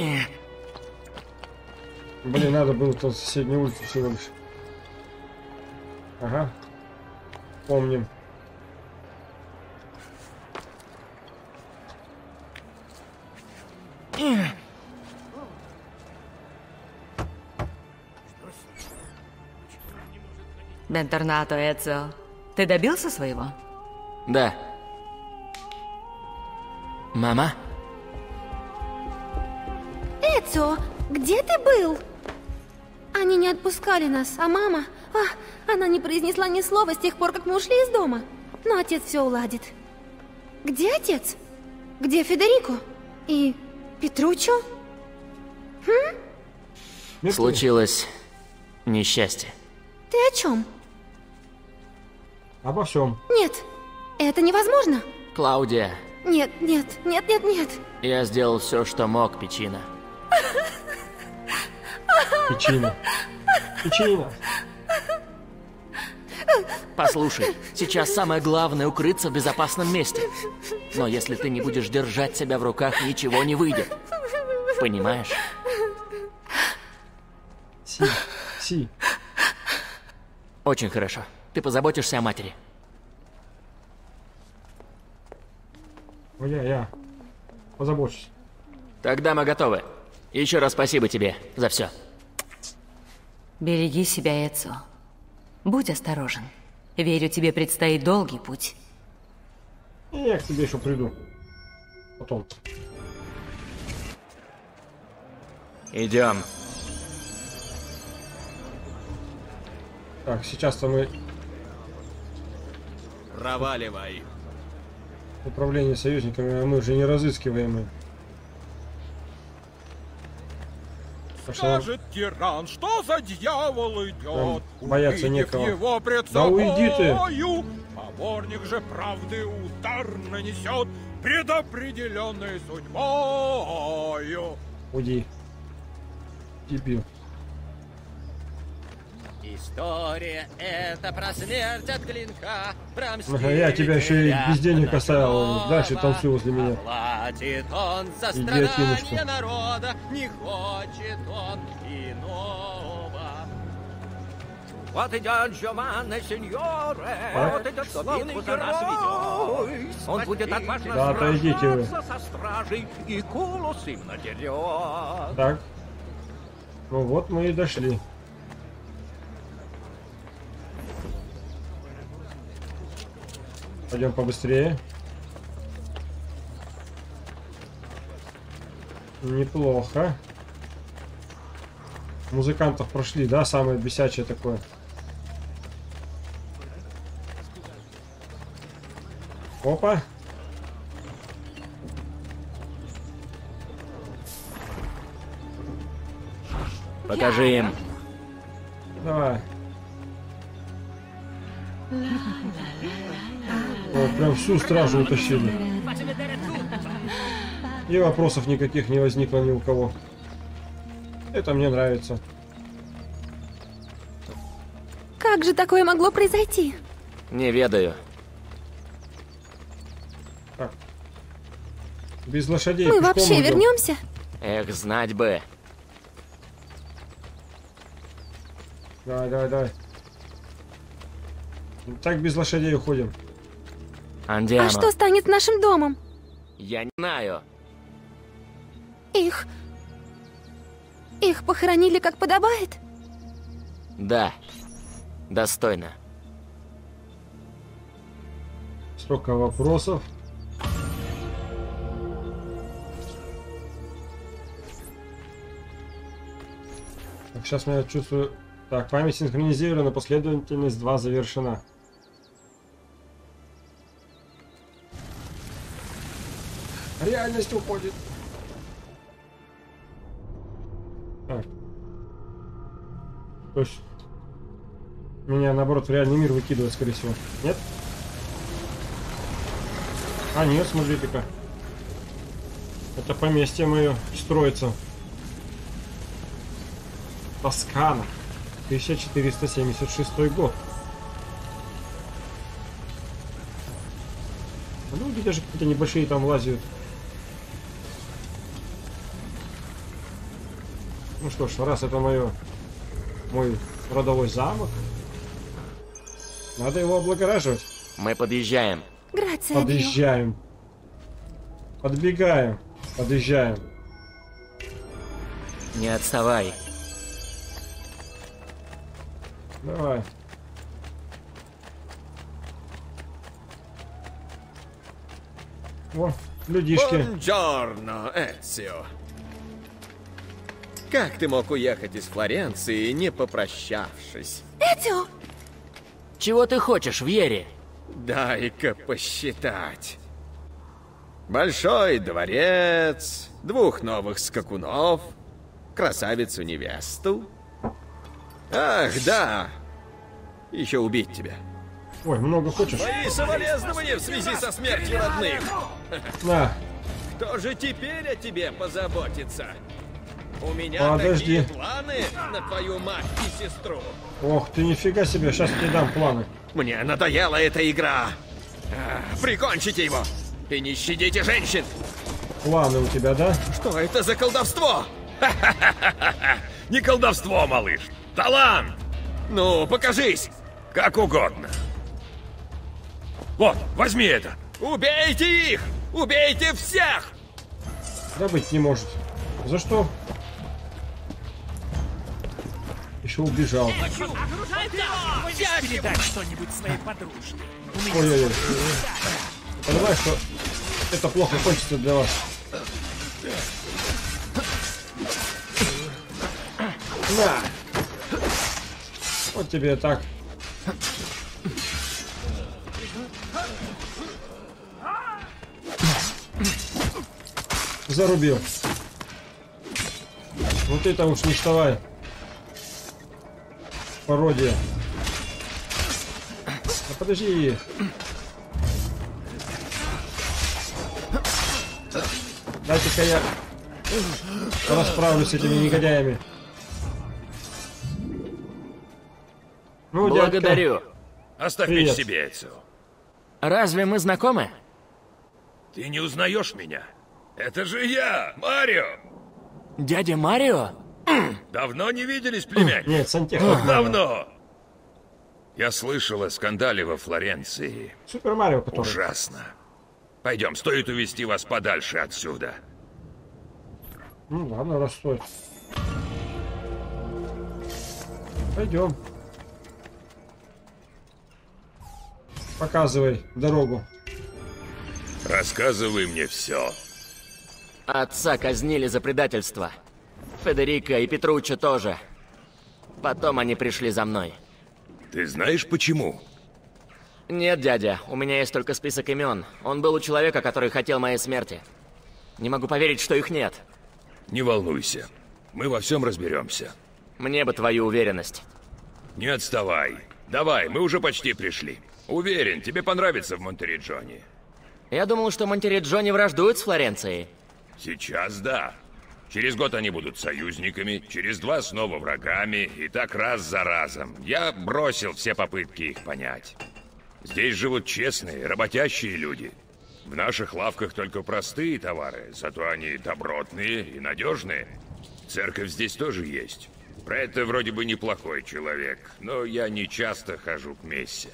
Блин, надо было то соседнюю улицу всего лишь. Ага. Помним. Бенторнато, Эцио. Ты добился своего? Да. Мама? Эцио, где ты был? Они не отпускали нас, а мама... она не произнесла ни слова с тех пор, как мы ушли из дома. Но отец все уладит. Где отец? Где Федерико? И Петруччо? Случилось несчастье. Ты о чем? Обо всем. Нет, это невозможно. Клаудия. Нет. Я сделал все, что мог, Пичино. Пичино. Послушай, сейчас самое главное — укрыться в безопасном месте. Но если ты не будешь держать себя в руках, ничего не выйдет. Понимаешь? Си. Очень хорошо. Ты позаботишься о матери. Я позабочусь. Тогда мы готовы. Еще раз спасибо тебе за все. Береги себя, Эцио. Будь осторожен. Верю, тебе предстоит долгий путь. Я к тебе еще приду. Потом. Идем. Так, сейчас-то мы... Проваливай. Управление союзниками, а мы же не разыскиваемы. Скажет тиран, что за дьявол идет, бояться некого. Его пред да уйди ты! Поборник же правды удар нанесет предопределенной судьбою. Уйди. Дебил. История это про смерть от клинка, про я тебя еще и без денег оставил. Дальше танцуй возле меня. Платит он за Иди, страдания народа, не хочет он иного. Вот идет Джованна, сеньоре, вот идет славный герой. Он будет отважно сражаться со стражей и кулус им надерет. Так. Ну вот мы и дошли. Пойдем побыстрее. Неплохо. Музыкантов прошли, да? Самое бесячее такое. Опа. Покажи им. Давай. О, прям всю стражу утащили. И вопросов никаких не возникло ни у кого. Это мне нравится. Как же такое могло произойти? Не ведаю. Так. Без лошадей. Мы вообще идем. вернемся? Эх, знать бы. Давай. Так без лошадей уходим. Андиано. А что станет с нашим домом? Я не знаю. Их похоронили как подобает? Да. Достойно. Столько вопросов. Так, сейчас я чувствую... Так, память синхронизирована, последовательность 2 завершена. Реальность уходит. Так. То есть... Меня, наоборот, в реальный мир выкидывает, скорее всего. Нет? А, нет, смотрите-ка. Это поместье мое строится. Тоскана. 1476 год. Люди даже какие-то небольшие там лазят. Ну что ж, раз это мой родовой замок, надо его облагораживать. Мы подъезжаем. Грация, подъезжаем. Подбегаем. Подъезжаем. Не отставай. Давай. О, людишки. Бонджорно, Эцио. Как ты мог уехать из Флоренции, не попрощавшись? Эцио! Чего ты хочешь, Вьери? Дай-ка посчитать. Большой дворец, 2 новых скакунов, красавицу-невесту. Ах, да! Еще убить тебя. Ой, много хочешь? Мои соболезнования в связи со смертью родных. На. Кто же теперь о тебе позаботится? У меня Подожди. такие планы на твою мать и сестру. Ох ты, нифига себе, сейчас тебе дам планы. Мне надоела эта игра. Прикончите его и не щадите женщин. Планы у тебя, да? Что это за колдовство? Не колдовство, малыш. Талант. Ну, покажись. Как угодно. Вот, возьми это. Убейте их! Убейте всех! Да быть не может. За что? Еще убежал. Передай что-нибудь своей подружке. Ой-ой-ой. Понимаешь, что это плохо кончится для вас. На! Вот тебе так. Зарубил. Вот это уж не вставай. Пародия. А подожди. Дайте-ка я расправлюсь с этими негодяями. Ну, благодарю. Дядька. Оставь Привет. меч себе, Эцио. Разве мы знакомы? Ты не узнаешь меня? Это же я, Марио! Дядя Марио? Давно не виделись, племянник? Нет, сантехник. Давно. Я слышал о скандале во Флоренции. Супер Марио, который. Ужасно. Пойдем, стоит увести вас подальше отсюда. Ну ладно, растой. Пойдем. Показывай дорогу. Рассказывай мне все. Отца казнили за предательство. Федерико и Петруччо тоже. Потом они пришли за мной. Ты знаешь почему? Нет, дядя, у меня есть только список имен. Он был у человека, который хотел моей смерти. Не могу поверить, что их нет. Не волнуйся. Мы во всем разберемся. Мне бы твою уверенность. Не отставай. Давай, мы уже почти пришли. Уверен, тебе понравится в Монтериджоне. Я думал, что Монтериджоне враждуют с Флоренцией. Сейчас да. Через год они будут союзниками, через 2 снова врагами, и так раз за разом. Я бросил все попытки их понять. Здесь живут честные, работящие люди. В наших лавках только простые товары, зато они добротные и надежные. Церковь здесь тоже есть. Про это вроде бы неплохой человек, но я не часто хожу к мессе.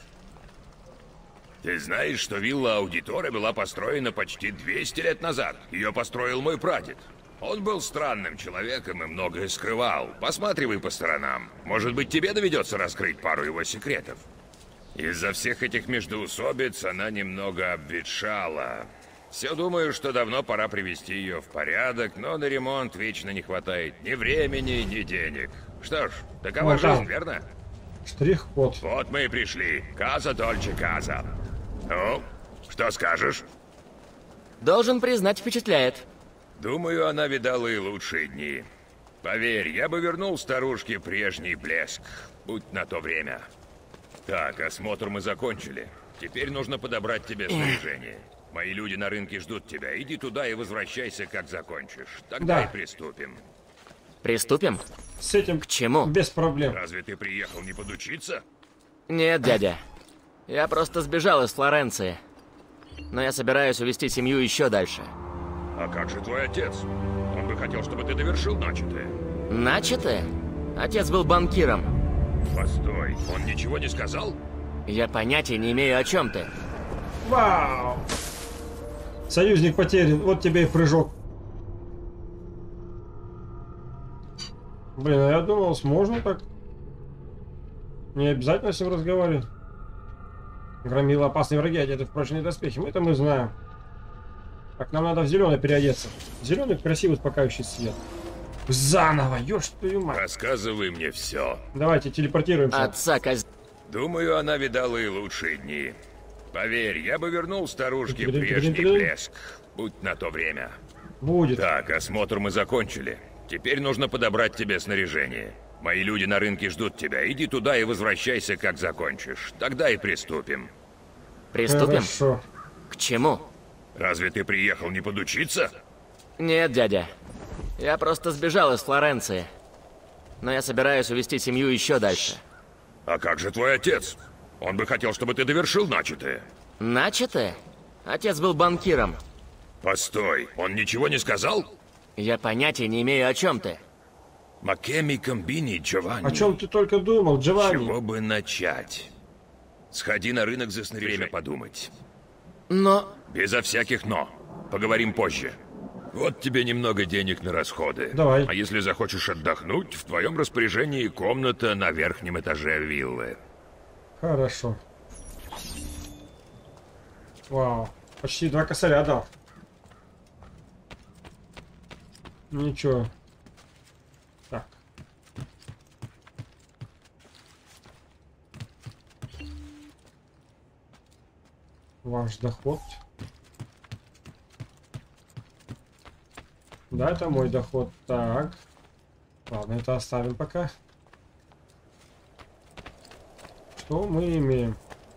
Ты знаешь, что вилла Аудиторе была построена почти 200 лет назад? Ее построил мой прадед. Он был странным человеком и многое скрывал. Посматривай по сторонам. Может быть, тебе доведется раскрыть пару его секретов. Из-за всех этих междоусобиц она немного обветшала. Все думаю, что давно пора привести ее в порядок, но на ремонт вечно не хватает ни времени, ни денег. Что ж, такова Ну да. жизнь, верно? Штрих-код. Вот мы и пришли. Каза Дольче Каза. Ну, что скажешь? Должен признать, впечатляет. Думаю, она видала и лучшие дни. Поверь, я бы вернул старушке прежний блеск. Будь на то время. Так, осмотр мы закончили. Теперь нужно подобрать тебе снаряжение. Мои люди на рынке ждут тебя. Иди туда и возвращайся, как закончишь. Тогда Да. и приступим. Приступим? С этим к чему? Без проблем. Разве ты приехал не подучиться? Нет, дядя. Я просто сбежал из Флоренции. Но я собираюсь увести семью еще дальше. А как же твой отец? Он бы хотел, чтобы ты довершил начатое. Начатое? Отец был банкиром. Постой, он ничего не сказал? Я понятия не имею, о чем ты. Вау! Союзник потерян. Вот тебе и прыжок. Блин, а я думал, можно так. Не обязательно с ним разговаривать. Громила опасные враги, одеты в прочные доспехи. Это мы знаем. Так, нам надо в зеленый переодеться. Зеленый красивый успокаивающий свет. Заново, ёж твою мать. Рассказывай мне все. Давайте телепортируемся. Отца казнь. Думаю, она видала и лучшие дни. Поверь, я бы вернул старушке прежний блеск. Будь на то время. Будет. Так, осмотр мы закончили. Теперь нужно подобрать тебе снаряжение. Мои люди на рынке ждут тебя. Иди туда и возвращайся, как закончишь. Тогда и приступим. Приступим? Хорошо. К чему? Разве ты приехал не подучиться? Нет, дядя. Я просто сбежал из Флоренции. Но я собираюсь увести семью еще дальше. А как же твой отец? Он бы хотел, чтобы ты довершил начатое. Начатое? Отец был банкиром. Постой, он ничего не сказал? Я понятия не имею, о чем ты. Макеми комбини, Джованни. О чем ты только думал, Джованни? Чего бы начать? Сходи на рынок за снаряжение. Время подумать. Но... Безо всяких «но». Поговорим позже. Вот тебе немного денег на расходы. Давай. А если захочешь отдохнуть, в твоем распоряжении комната на верхнем этаже виллы. Хорошо. Вау. Почти 2 косаря дал. Ничего. Так. Ваш доход. Да, это мой доход. Так. Ладно, это оставим пока. Что мы имеем?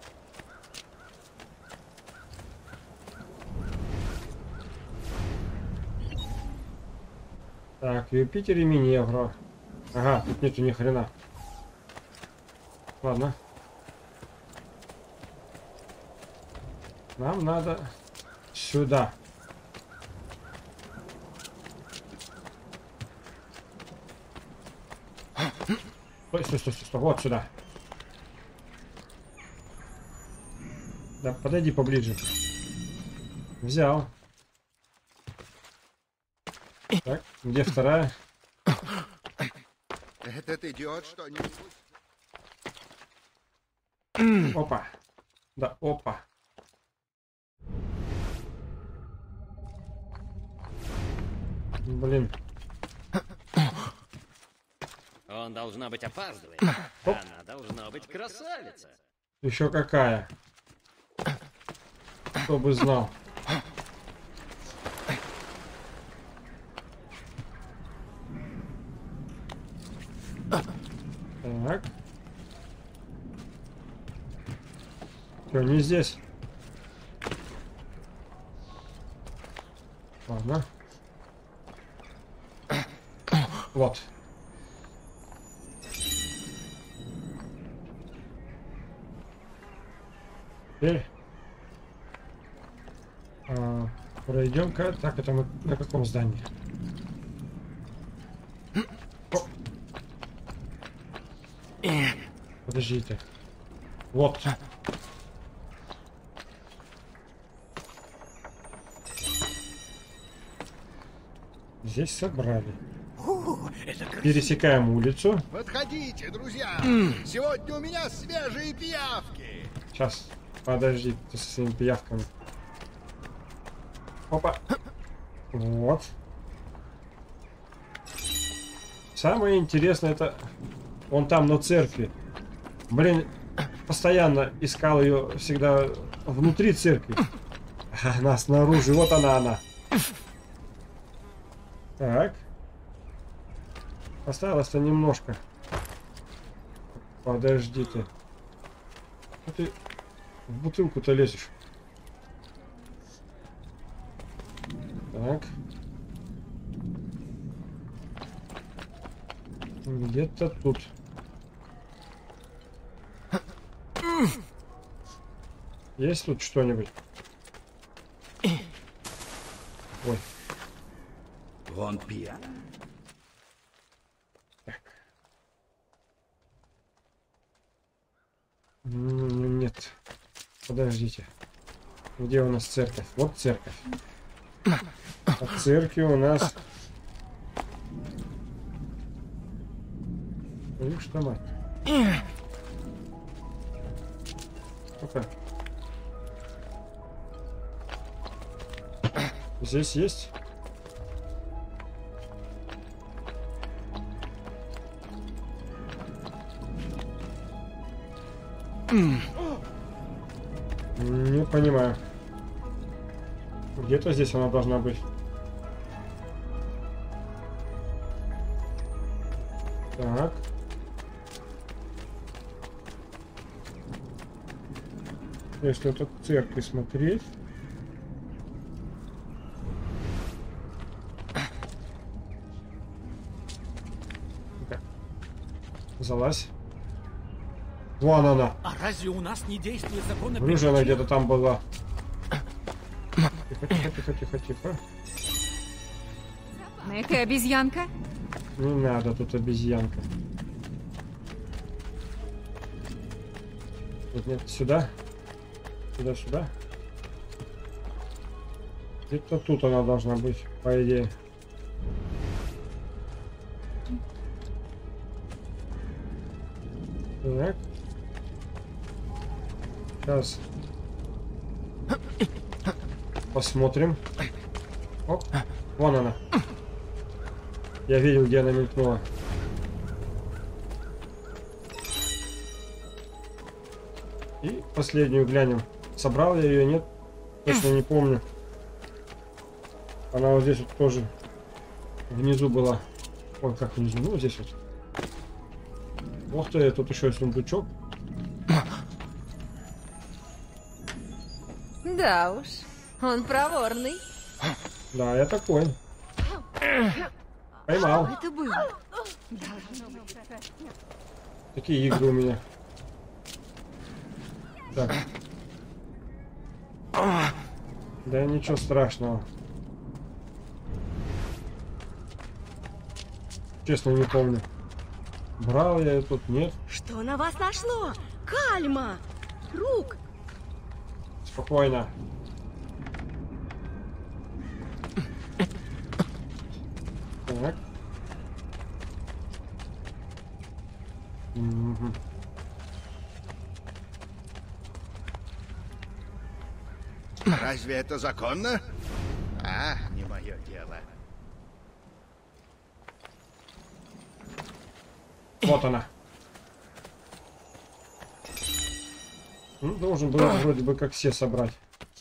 Так, Юпитер и Миневра. Ага, тут нету ни хрена. Ладно. Нам надо сюда. Стой. Вот сюда. Да, подойди поближе. Взял. Так, где вторая? Этот идиот что-нибудь... Опа. Да, опа. Блин. Он, должна быть, опаздывает. Она должна быть красавица. Еще какая? Кто бы знал. Так. Что, не здесь? Ладно. Вот. Теперь пройдем-ка. Так, это мы на каком здании? О. Подождите. Вот. Здесь собрали. Пересекаем улицу. Подходите, друзья! Сегодня у меня свежие пиявки! Сейчас, подожди, ты со своими пиявками. Опа. Вот. Самое интересное это... Он там на церкви. Блин, постоянно искал ее всегда внутри церкви. Она снаружи, вот она. Так. Осталось-то немножко. Подождите. Что ты в бутылку-то лезешь? Так. Где-то тут. Есть тут что-нибудь? Ой. Вон пьян. Нет. Подождите. Где у нас церковь? Вот церковь. А церкви у нас... Ой, что мать. Ну-ка. Здесь есть? Не понимаю. Где-то здесь она должна быть. Так. Если тут в церкви смотреть. Залазь. Вон она. А разве у нас не действует закон? Вижу, она где-то там была. Тихо, тихо, тихо, тихо, тихо. Ты обезьянка? Не надо, тут обезьянка. Нет, нет, сюда. Сюда, сюда. Где-то тут она должна быть, по идее. Так. Сейчас. Посмотрим. Оп. Вон она. Я видел, где она мелькнула. И последнюю глянем. Собрал я ее, нет? Точно не помню. Она вот здесь вот тоже внизу была. Ой, как внизу? Ну, вот здесь вот. Ух ты, тут еще сундучок. Да уж, он проворный. Да, я такой. Поймал. Что это было? Такие игры у меня. Так. Да ничего страшного. Честно, не помню. Брал я ее тут, нет? Что на вас нашло? Кальма! Рук! Спокойно. Так. Угу. Разве это законно? А, не мое дело. Вот она. Ну, должен был вроде бы как все собрать.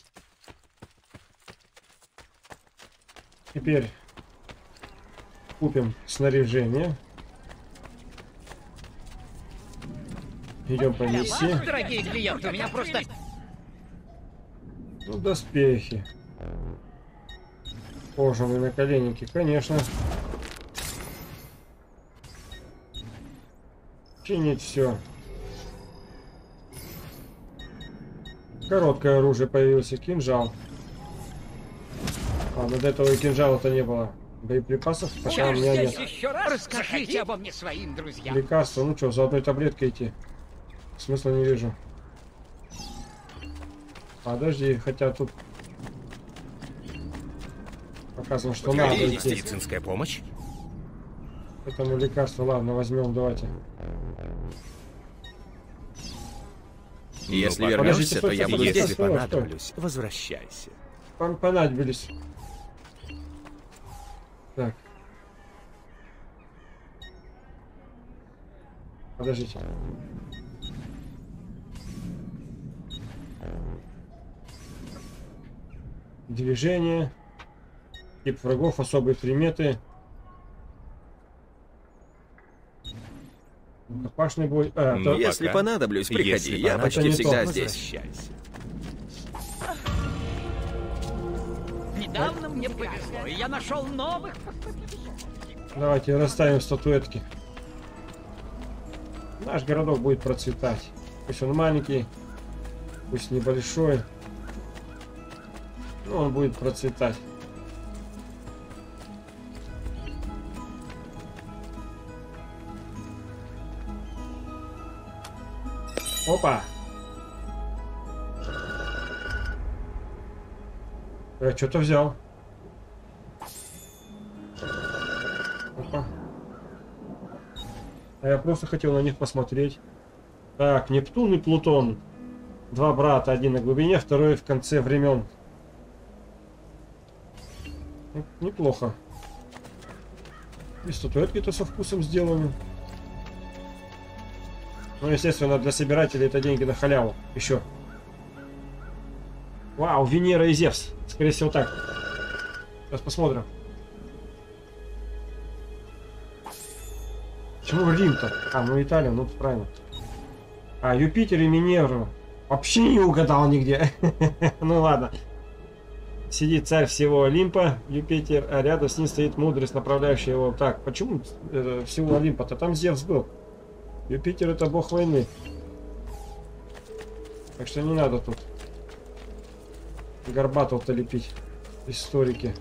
Теперь купим снаряжение. Идем по миссии. Дорогие клиенты, у меня просто... Ну, доспехи. Кожаные наколенники, конечно. Чинить все. Короткое оружие появился, кинжал. Ладно, до этого и кинжала-то не было. Боеприпасов пока у меня нет. Еще раз расскажите обо мне своим друзьям. Лекарства, ну что, за одной таблеткой идти? Смысла не вижу. Подожди, хотя тут показано, что надо идти. Медицинская помощь? Этому лекарство, ладно, возьмем, давайте. Если ну, вернешься, то я буду здесь. Если понадоблюсь, возвращайся. Понадобились. Так. Подождите. Движение. Тип врагов, особые приметы. Рукопашный бой. Если понадоблюсь, приходи. Я почти всегда здесь. Недавно мне повезло, и я нашел новых. Давайте расставим статуэтки. Наш городок будет процветать. Пусть он маленький, пусть небольшой, но он будет процветать. Опа! Я что-то взял. Опа. А я просто хотел на них посмотреть. Так, Нептун и Плутон. Два брата, один на глубине, второй в конце времен. Ну, неплохо. И статуэтки-то со вкусом сделаны. Ну, естественно, для собирателей это деньги на халяву. Еще. Вау, Венера и Зевс. Скорее всего, так. Сейчас посмотрим. Почему Рим-то? А, ну Италия, ну правильно. А, Юпитер и Венера. Вообще не угадал нигде. Ну ладно. Сидит царь всего Олимпа, Юпитер, а рядом с ним стоит мудрость, направляющая его. Так, почему всего Олимпа-то? Там Зевс был. Юпитер это бог войны. Так что не надо тут горбатов-то лепить. Историки.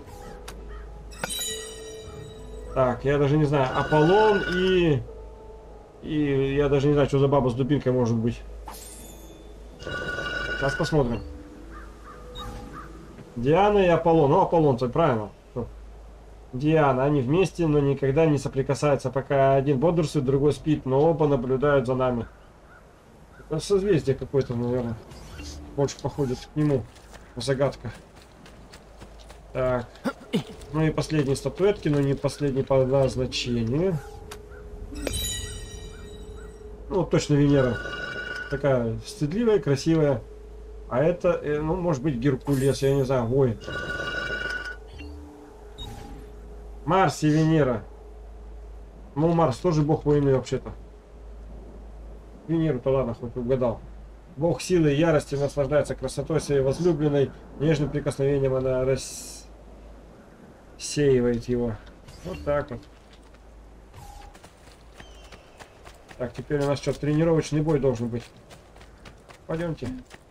Так, я даже не знаю. Аполлон и я даже не знаю, что за баба с дубинкой может быть. Сейчас посмотрим. Диана и Аполлон. Ну, Аполлон-то правильно. Диана. Они вместе, но никогда не соприкасаются. Пока один бодрствует, другой спит, но оба наблюдают за нами. Это созвездие какое-то, наверное. Больше походит к нему. Загадка. Так. Ну и последние статуэтки, но не последние по назначению. Ну, точно Венера. Такая стыдливая, красивая. А это, ну, может быть, Геркулес, я не знаю, ой. Марс и Венера. Ну, Марс тоже бог войны, вообще-то. Венеру-то ладно, хоть угадал. Бог силы и ярости наслаждается красотой своей возлюбленной. Нежным прикосновением она рассеивает его. Вот так вот. Так, теперь у нас что, тренировочный бой должен быть. Пойдемте.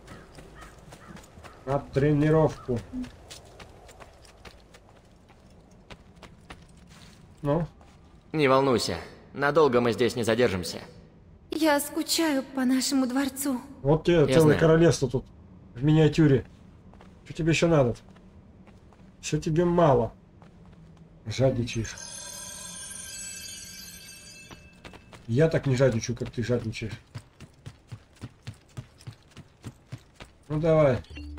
На тренировку. Ну? Не волнуйся. Надолго мы здесь не задержимся. Я скучаю по нашему дворцу. Вот тебе целое королевство тут. В миниатюре. Что тебе еще надо? Все тебе мало. Жадничаешь. Я так не жадничаю, как ты жадничаешь. Ну давай.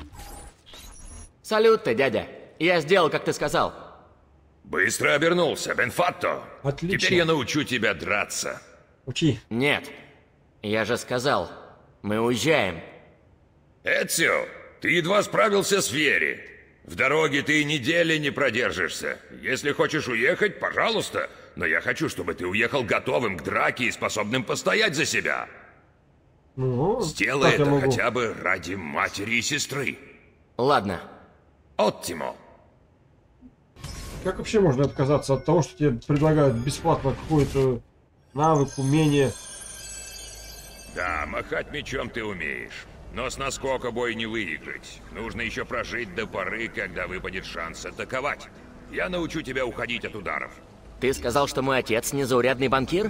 Салют ты, дядя. Я сделал, как ты сказал. Быстро обернулся, Бенфатто. Отлично. Теперь я научу тебя драться. Учи. Нет. Я же сказал, мы уезжаем. Эцио, ты едва справился с Фьери. В дороге ты недели не продержишься. Если хочешь уехать, пожалуйста. Но я хочу, чтобы ты уехал готовым к драке и способным постоять за себя. Ну, сделай это хотя бы ради матери и сестры. Ладно. Оттимо. Как вообще можно отказаться от того, что тебе предлагают бесплатно какой-то навык, умение? Да, махать мечом ты умеешь. Но с наскока бой не выиграть. Нужно еще прожить до поры, когда выпадет шанс атаковать. Я научу тебя уходить от ударов. Ты сказал, что мой отец незаурядный банкир?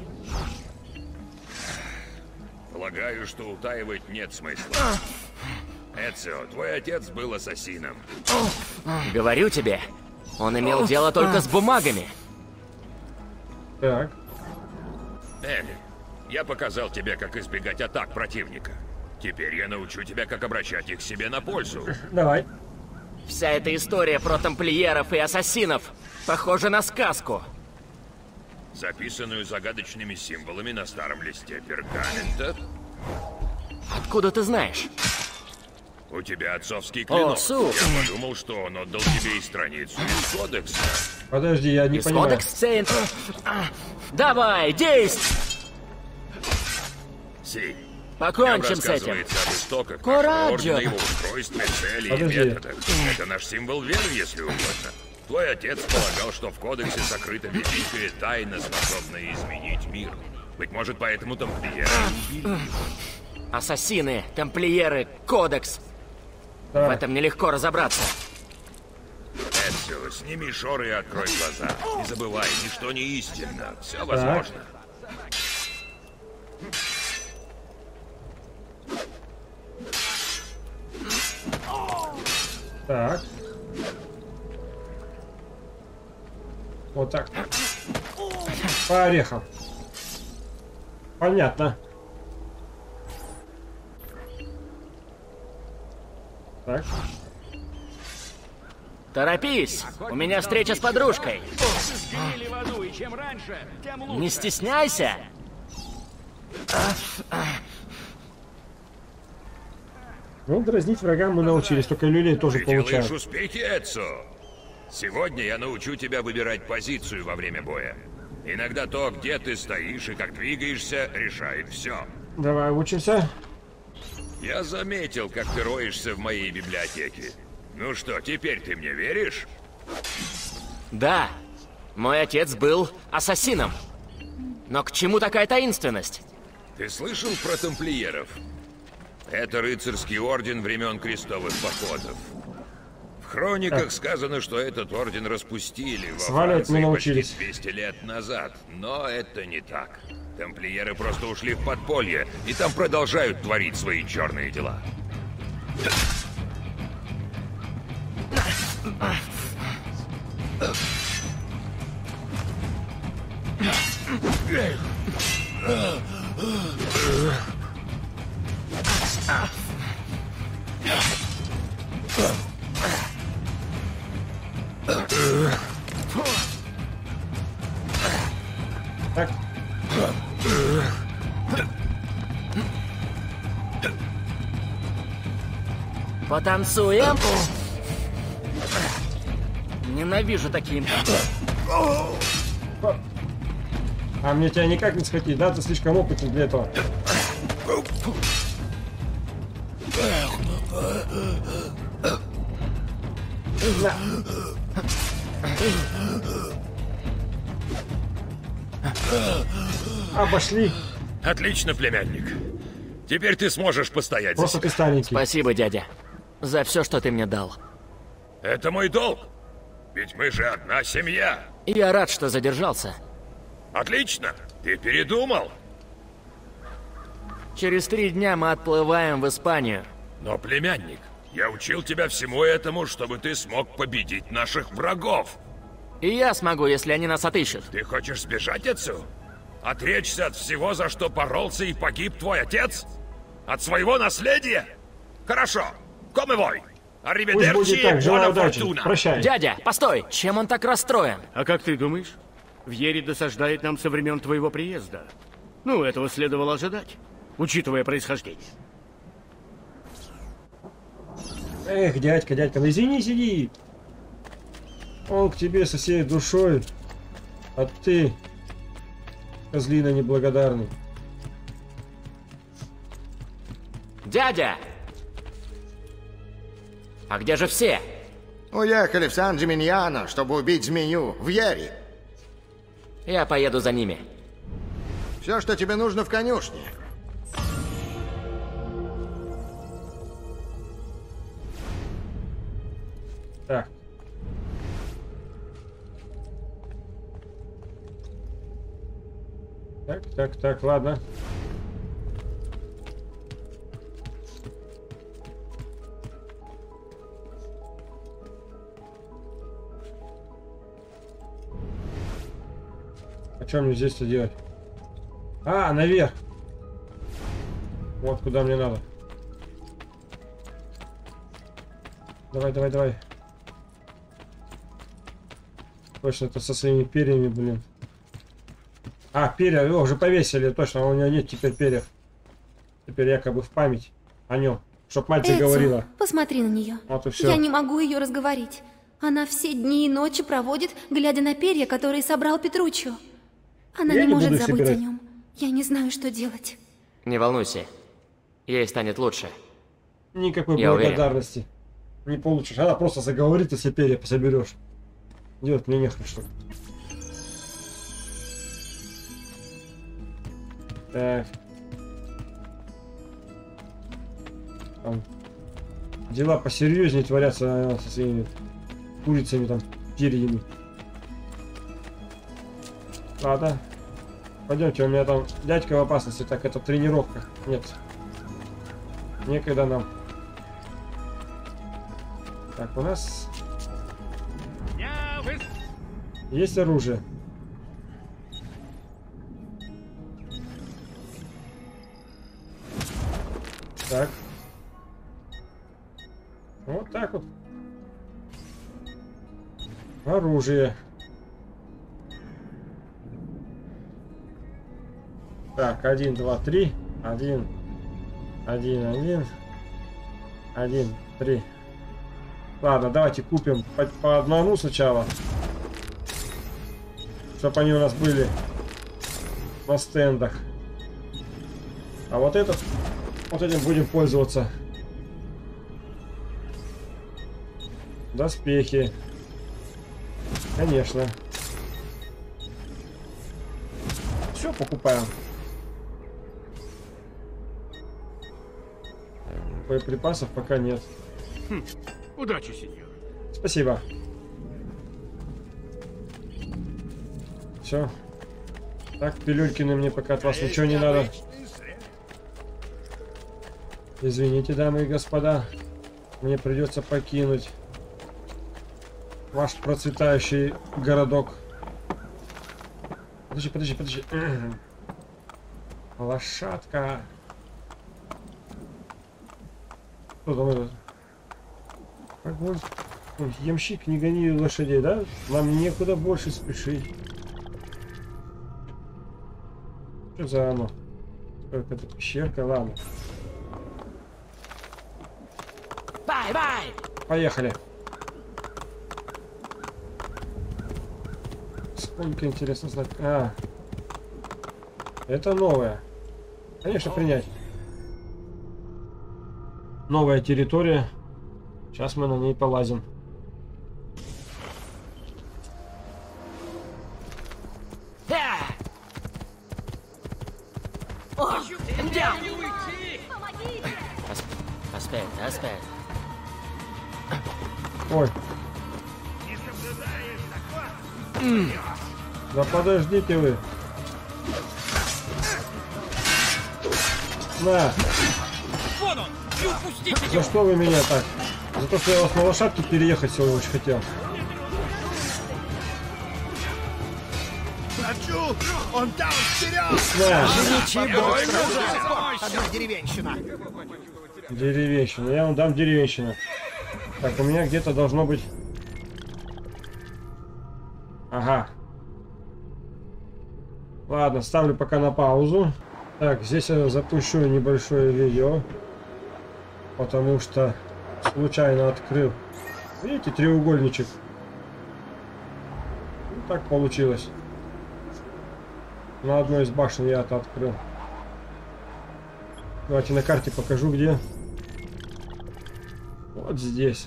Полагаю, что утаивать нет смысла. Эцио, твой отец был ассасином. Говорю тебе, он имел дело только с бумагами. Так. Эми, я показал тебе, как избегать атак противника. Теперь я научу тебя, как обращать их себе на пользу. Давай. Вся эта история про тамплиеров и ассасинов похожа на сказку. Записанную загадочными символами на старом листе пергамента. Откуда ты знаешь? У тебя отцовский клинок. О, я подумал, что он отдал тебе и страницу из кодекса. Подожди, я не понимаю. Кодекс? Давай, действуй! Си. Покончим с этим. Об истоках Кораджо. нашего ордена, его устройстве, цели и методах. Это наш символ веры, если угодно. Твой отец полагал, что в кодексе сокрыта великая тайна, способная изменить мир. Быть может, поэтому тамплиеры убили. Ассасины, тамплиеры, кодекс. Да. В этом нелегко разобраться. Эцио, сними шоры и открой глаза. Не забывай, ничто не истинно. Все возможно. Так. Вот так. По орехам. Понятно. Так. Торопись! У меня встреча с подружкой. Не стесняйся! Ну, дразнить врагам мы научились, только люлей тоже Ты получаем. делаешь успехи, Эдсо. Сегодня я научу тебя выбирать позицию во время боя. Иногда то, где ты стоишь и как двигаешься, решает все. Давай, учимся. Я заметил, как ты роешься в моей библиотеке. Ну что, теперь ты мне веришь? Да, мой отец был ассасином. Но к чему такая таинственность? Ты слышал про тамплиеров? Это рыцарский орден времен крестовых походов. В хрониках сказано, что этот орден распустили во Франции почти 200 лет назад. Но это не так. Тамплиеры просто ушли в подполье, и там продолжают творить свои черные дела. Так. Потанцуем? Ненавижу такие. А мне тебя никак не схватить, да? Ты слишком опытен для этого. Обошли. Отлично, племянник. Теперь ты сможешь постоять за себя. Спасибо, дядя, за все, что ты мне дал. Это мой долг. Ведь мы же одна семья. Я рад, что задержался. Отлично. Ты передумал? Через 3 дня мы отплываем в Испанию. Но, племянник, я учил тебя всему этому, чтобы ты смог победить наших врагов. И я смогу, если они нас отыщут. Ты хочешь сбежать отсюда? Отречься от всего, за что боролся и погиб твой отец? От своего наследия? Хорошо. Комивой. Арриведерчи, буона фортуна. Прощай. Дядя, постой! Чем он так расстроен? А как ты думаешь? Вьери досаждает нам со времен твоего приезда. Ну, этого следовало ожидать, учитывая происхождение. Эх, дядька, ну извини, сиди. Он к тебе со всей душой, а ты, козлина неблагодарный. Дядя! А где же все? Уехали в Сан-Джиминьяно, чтобы убить змею в Яре. Я поеду за ними. Все, что тебе нужно в конюшне. Так. Так, ладно. А что мне здесь-то делать? А, наверх. Вот куда мне надо. Давай. Точно, это со своими перьями, блин. А, перья, его уже повесили, точно, у него нет теперь перьев. Теперь якобы в память о нем, чтоб мать заговорила. Посмотри на нее. Вот и все. Я не могу ее разговорить. Она все дни и ночи проводит, глядя на перья, которые собрал Петруччо. Она не может забыть о нем. Я не знаю, что делать. Не волнуйся. Ей станет лучше. Никакой благодарности не получишь. Она просто заговорит, если перья соберешь. Делать мне нехрен, что ли. Так. Там дела посерьезнее творятся со своими курицами, там, перьями. Ладно. Пойдемте, у меня там дядька в опасности. Так, это тренировка. Нет. Некогда нам. Так, у нас есть оружие. Так. Вот так вот. Оружие. Так, 1, 2, 3. 1, 1, 1. 1, 3. Ладно, давайте купим по одному сначала. Чтобы они у нас были на стендах. А вот этот, вот этим будем пользоваться. Доспехи. Конечно. Все покупаем. Боеприпасов пока нет. Удачи, сеньор. Спасибо. Все. Так, пилюлькины, мне пока от вас ничего не надо. Извините, дамы и господа. Мне придется покинуть ваш процветающий городок. Подожди. Лошадка. Что там это? Огонь. Ой, ямщик, не гони лошадей, да? Нам некуда больше спешить. Что за оно? Какая-то пещерка, ладно. Поехали. Сколько интересно знать. А, это новое. Конечно, принять. Новая территория. Сейчас мы на ней полазим. Аспект. Ой. Да подождите вы. На. Вон он! Не упустите За его! что вы меня так? За то, что я вас на лошадке переехать всего очень хотел. Хочу! Он там вперед! Да. Ничего! Одна деревенщина. Деревенщина. Я вам дам деревенщину. Так, у меня где-то должно быть... Ага. Ладно, ставлю пока на паузу. Так, здесь я запущу небольшое видео. Потому что случайно открыл. Видите, треугольничек? Ну, так получилось. На одной из башен я это открыл. Давайте на карте покажу, где. Вот здесь.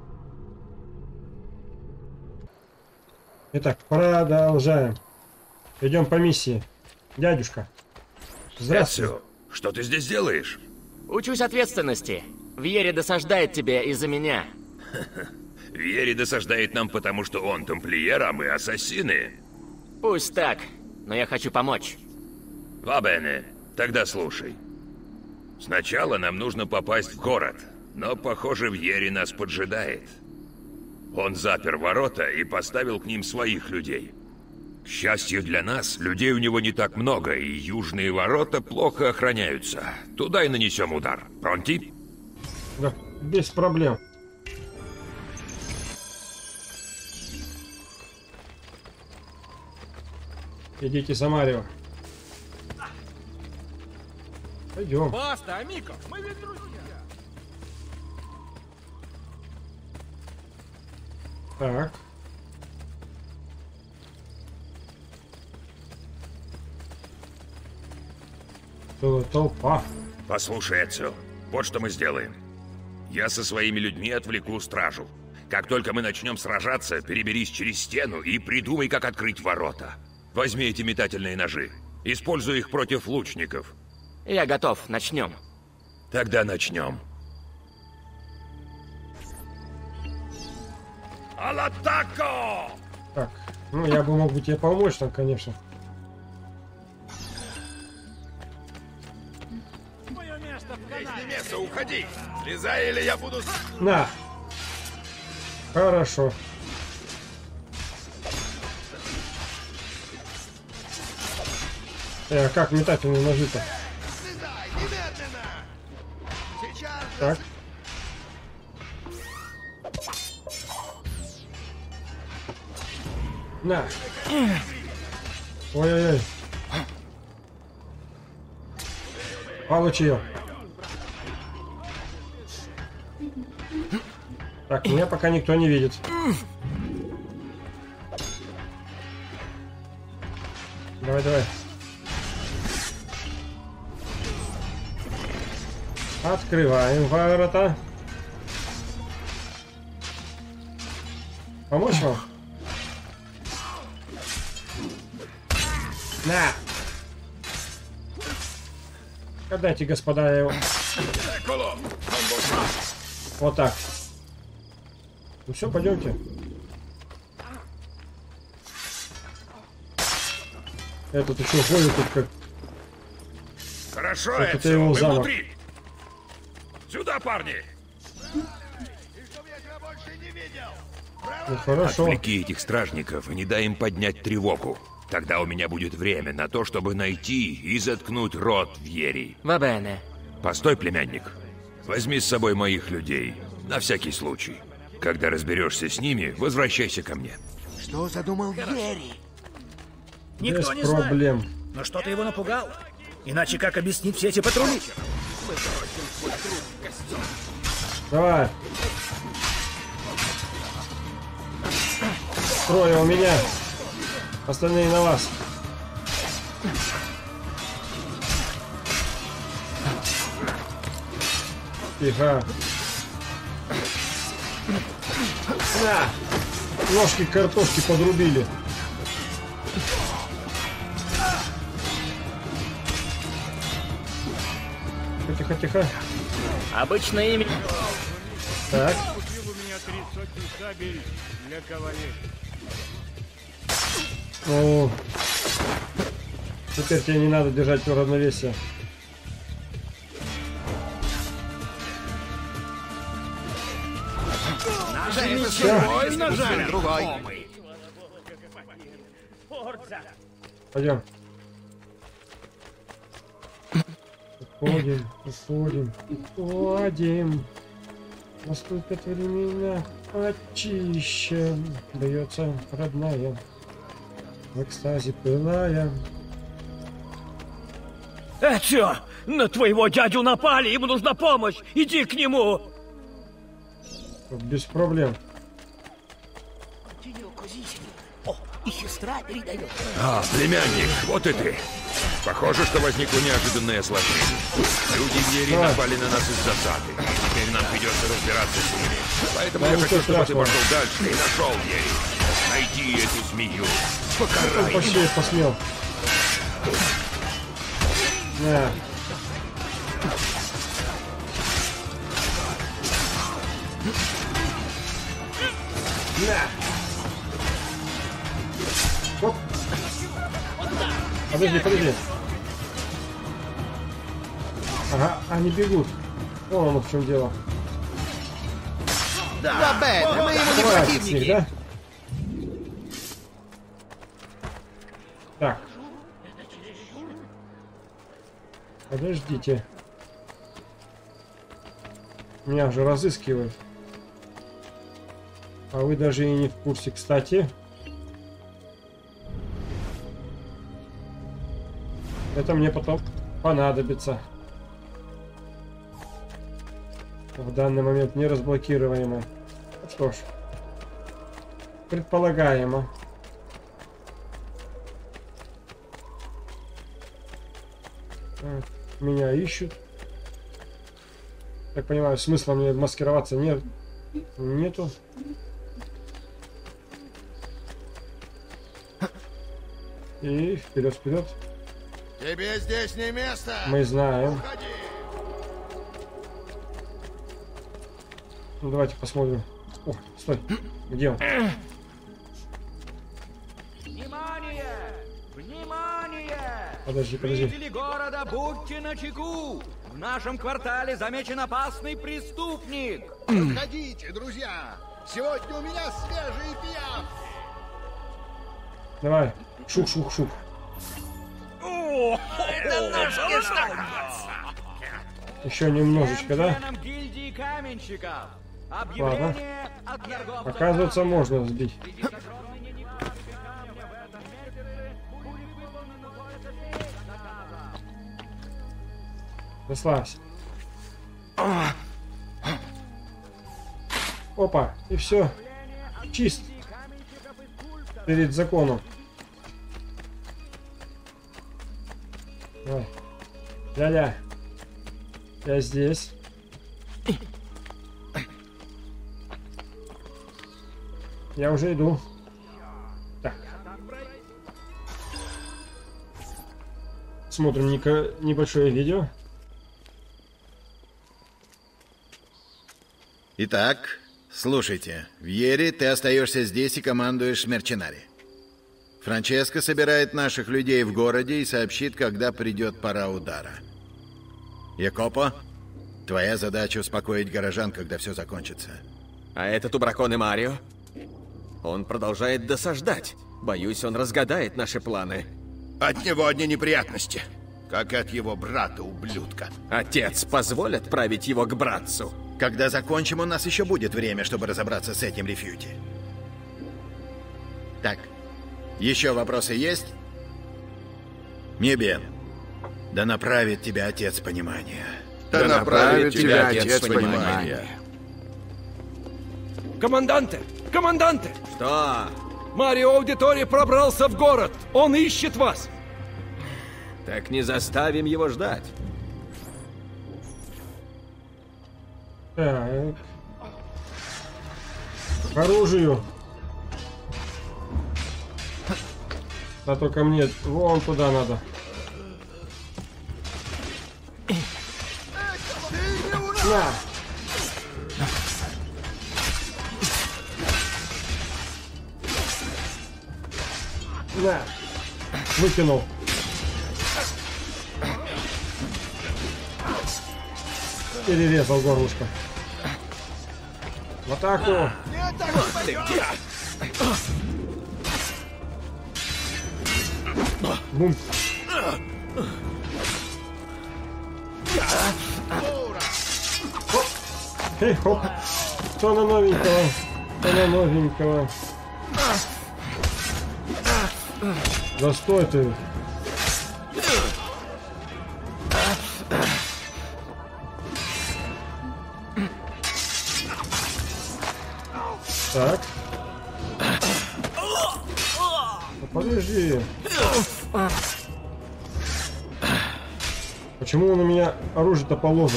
Итак, продолжаем. Идем по миссии. Дядюшка. Здравствуй. Эцио, что ты здесь делаешь? Учусь ответственности. Вьери досаждает тебе из-за меня. Вьери досаждает нам, потому что он тамплиер, а мы ассасины. Пусть так, но я хочу помочь. Вабене, тогда слушай. Сначала нам нужно попасть в город, но, похоже, Вьери нас поджидает. Он запер ворота и поставил к ним своих людей. К счастью для нас, людей у него не так много, и южные ворота плохо охраняются. Туда и нанесем удар. Пронти? Да, без проблем. Идите за Марио. Пойдем. Баста, Амико, мы ведь друзья. Так. Толпа. Послушай, Эцио, вот что мы сделаем. Я со своими людьми отвлеку стражу. Как только мы начнем сражаться, переберись через стену и придумай, как открыть ворота. Возьми эти метательные ножи. Используй их против лучников. Я готов, начнем. Тогда начнем. Алатако! Так, ну я бы мог бы тебе помочь там, конечно. Место, уходи! Слезай, или я буду... На! Хорошо. А как метательные ножи-то? Так. На. Ой-ой-ой. Получил. Так, меня пока никто не видит. Давай, давай. Открываем ворота. Помочь вам? На! Отдайте, господа, его. Вот так. Ну все, пойдемте. Этот еще ходит тут как... Хорошо, это Эцио, его мы замок. внутри. Сюда, парни. Ну, хорошо. Отвлеки этих стражников и не дай им поднять тревогу. Тогда у меня будет время на то, чтобы найти и заткнуть рот Вьери. Вабене. Постой, племянник. Возьми с собой моих людей. На всякий случай. Когда разберешься с ними, возвращайся ко мне. Что задумал Вьери? Никто Без не проблем. знает. Но что-то его напугал. Иначе как объяснить все эти патрули? Давай. Трое у меня. Остальные на вас. Тихо. На! Ножки картошки подрубили. Тихо, тихо. Обычное имя. Так. Купил у меня 3 сотни сабель для кавалерии. Ну, теперь тебе не надо держать равновесие. Пойдем. Уходим, уходим, уходим. Наступят времена почище. Дается родная. В экстазе пылая. Эцио! На твоего дядю напали! Ему нужна помощь! Иди к нему! Без проблем. О, и сестра передает. А, племянник, вот и ты. Похоже, что возникло неожиданное осложнение. Люди Вьери напали на нас из засады. Теперь нам придется разбираться с ними. Поэтому я хочу, чтобы ты пошел дальше и нашел Вьери. Найди эту змею. Покарай. Почти посмел. На. На. Оп. Подожди, подожди. Ага, они бегут. Вон оно в чем дело. Да, Бэт, мы ему не противники. Да? Так. Подождите. Меня же разыскивают. А вы даже и не в курсе, кстати. Это мне потом понадобится. В данный момент не разблокируемо. Ну что ж. Предполагаемо. Так, меня ищут. Так понимаю, смысла мне маскироваться нету. И вперед, вперед. Тебе здесь не место. Мы знаем. Уходи. Ну, давайте посмотрим. О, стой. Где он? Внимание! Внимание! Подожди, подожди. Жители города, будьте начеку! В нашем квартале замечен опасный преступник! Подходите, друзья! Сегодня у меня свежий пиявки! Давай. Шук, шук, шук. Это наш Еще немножечко, да? гильдии каменщиков! Ладно. Оказывается, можно сбить. Расслабься. Опа, и все. Чист. Перед законом. Давай. Ля-ля. Я здесь. Я уже иду. Так. Смотрим небольшое видео. Итак, слушайте. Вьери, ты остаешься здесь и командуешь Мерченари. Франческо собирает наших людей в городе и сообщит, когда придет пора удара. Якопо, твоя задача успокоить горожан, когда все закончится. А этот убракон и Марио? Он продолжает досаждать. Боюсь, он разгадает наши планы. От него одни неприятности, как и от его брата-ублюдка. Отец позволит отправить его к братцу? Когда закончим, у нас еще будет время, чтобы разобраться с этим рефьюти. Так, еще вопросы есть? Мебиен, да направит тебя отец понимания. Да направит тебя отец понимания. Команданте! Команданте! Что? Марио Аудитори пробрался в город! Он ищет вас! Так не заставим его ждать. Так. К оружию. Да только мне вон туда надо. На. На. Выкинул. Перерезал горлышко. В атаку. Ты где? Бум. Эй, хоп. Что на новенького? Что на новенького? Да стой ты. Так. Ну, подожди. Почему он у меня оружие-то положил?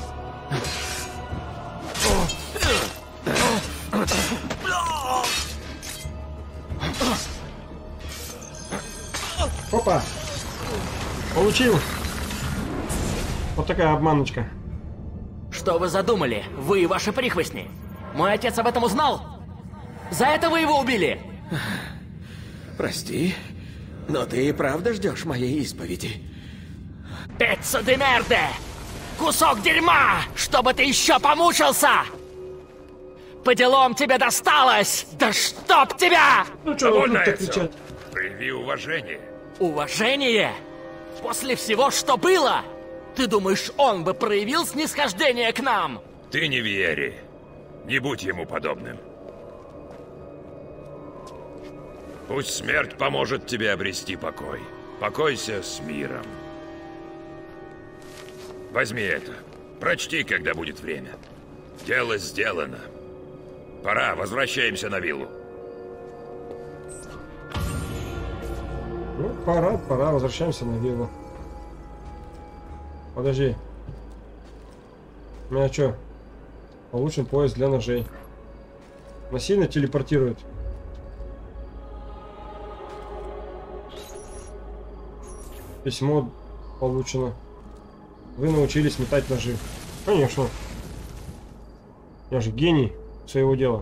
Опа! Получил! Вот такая обманочка. Что вы задумали? Вы и ваши прихвостни? Мой отец об этом узнал? За это вы его убили? Прости, но ты и правда ждешь моей исповеди? Пеццо де мерде! Кусок дерьма! Чтобы ты еще помучился! По делам тебе досталось! Да чтоб тебя! Ну что, довольно так кричать? Прояви уважение. Уважение? После всего, что было? Ты думаешь, он бы проявил снисхождение к нам? Ты не Вьери. Не будь ему подобным. Пусть смерть поможет тебе обрести покой. Покойся с миром. Возьми это. Прочти, когда будет время. Дело сделано. Пора, возвращаемся на виллу. Ну, пора, возвращаемся на виллу. Подожди. У меня что? Получен пояс для ножей. Насильно телепортирует. Письмо получено. Вы научились метать ножи. Конечно. Я же гений своего дела.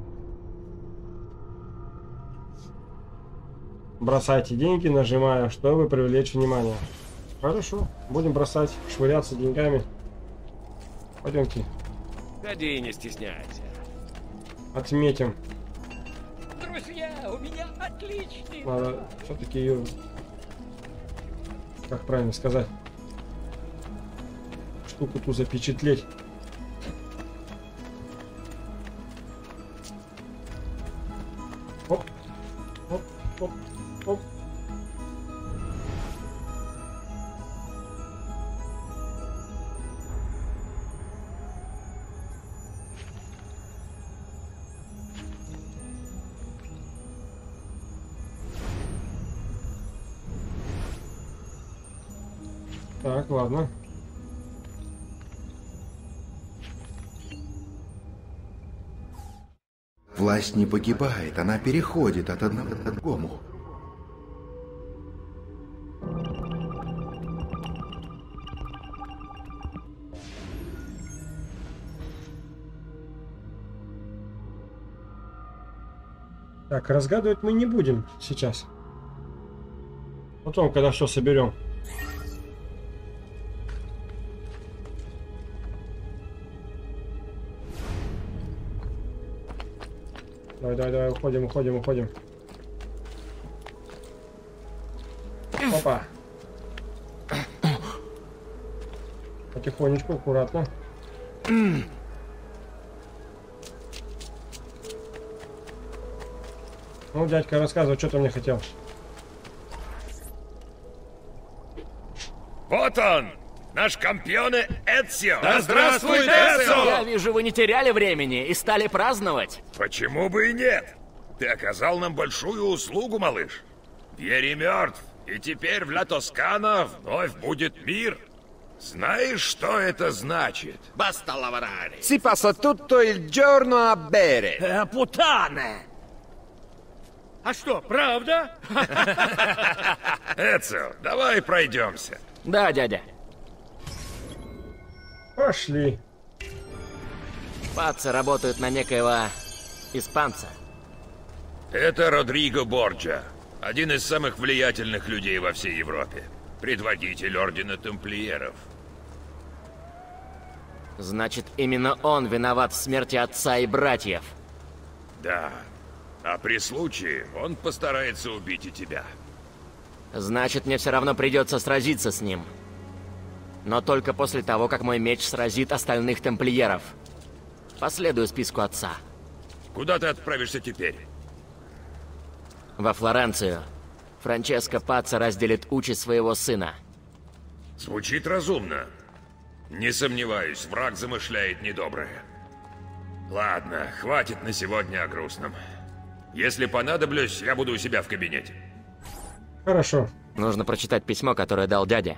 Бросайте деньги, нажимая, чтобы привлечь внимание. Хорошо, будем бросать, швыряться деньгами. Пойдемте. Ходи, не стесняйся. Отметим. Друзья, у меня отличный. Надо все-таки ее, как правильно сказать, штуку ту запечатлеть. Оп, оп, оп, оп. Так, ладно. Власть не погибает, она переходит от одного к другому. Так, разгадывать мы не будем сейчас. Потом, когда что соберем. Давай, уходим. Опа. Потихонечку, аккуратно. Ну, дядька, рассказывай, что ты мне хотел. Вот он! Наш компьоне Эцио! Да здравствуй, Эцио! Я вижу, вы не теряли времени и стали праздновать. Почему бы и нет? Ты оказал нам большую услугу, малыш. Вьери мертв, и теперь в Ла Тоскана вновь будет мир. Знаешь, что это значит? Basta lavorare. Si passa tutto il giorno a bere. Путане! А что, правда? Эцио, давай пройдемся. Да, дядя. Пошли. Пацы работают на некоего испанца. Это Родриго Борджа, один из самых влиятельных людей во всей Европе. Предводитель Ордена Тамплиеров. Значит, именно он виноват в смерти отца и братьев. Да. А при случае он постарается убить и тебя. Значит, мне все равно придется сразиться с ним. Но только после того, как мой меч сразит остальных тамплиеров. Последую списку отца. Куда ты отправишься теперь? Во Флоренцию. Франческо Паца разделит участь своего сына. Звучит разумно. Не сомневаюсь, враг замышляет недоброе. Ладно, хватит на сегодня о грустном. Если понадоблюсь, я буду у себя в кабинете. Хорошо. Нужно прочитать письмо, которое дал дядя.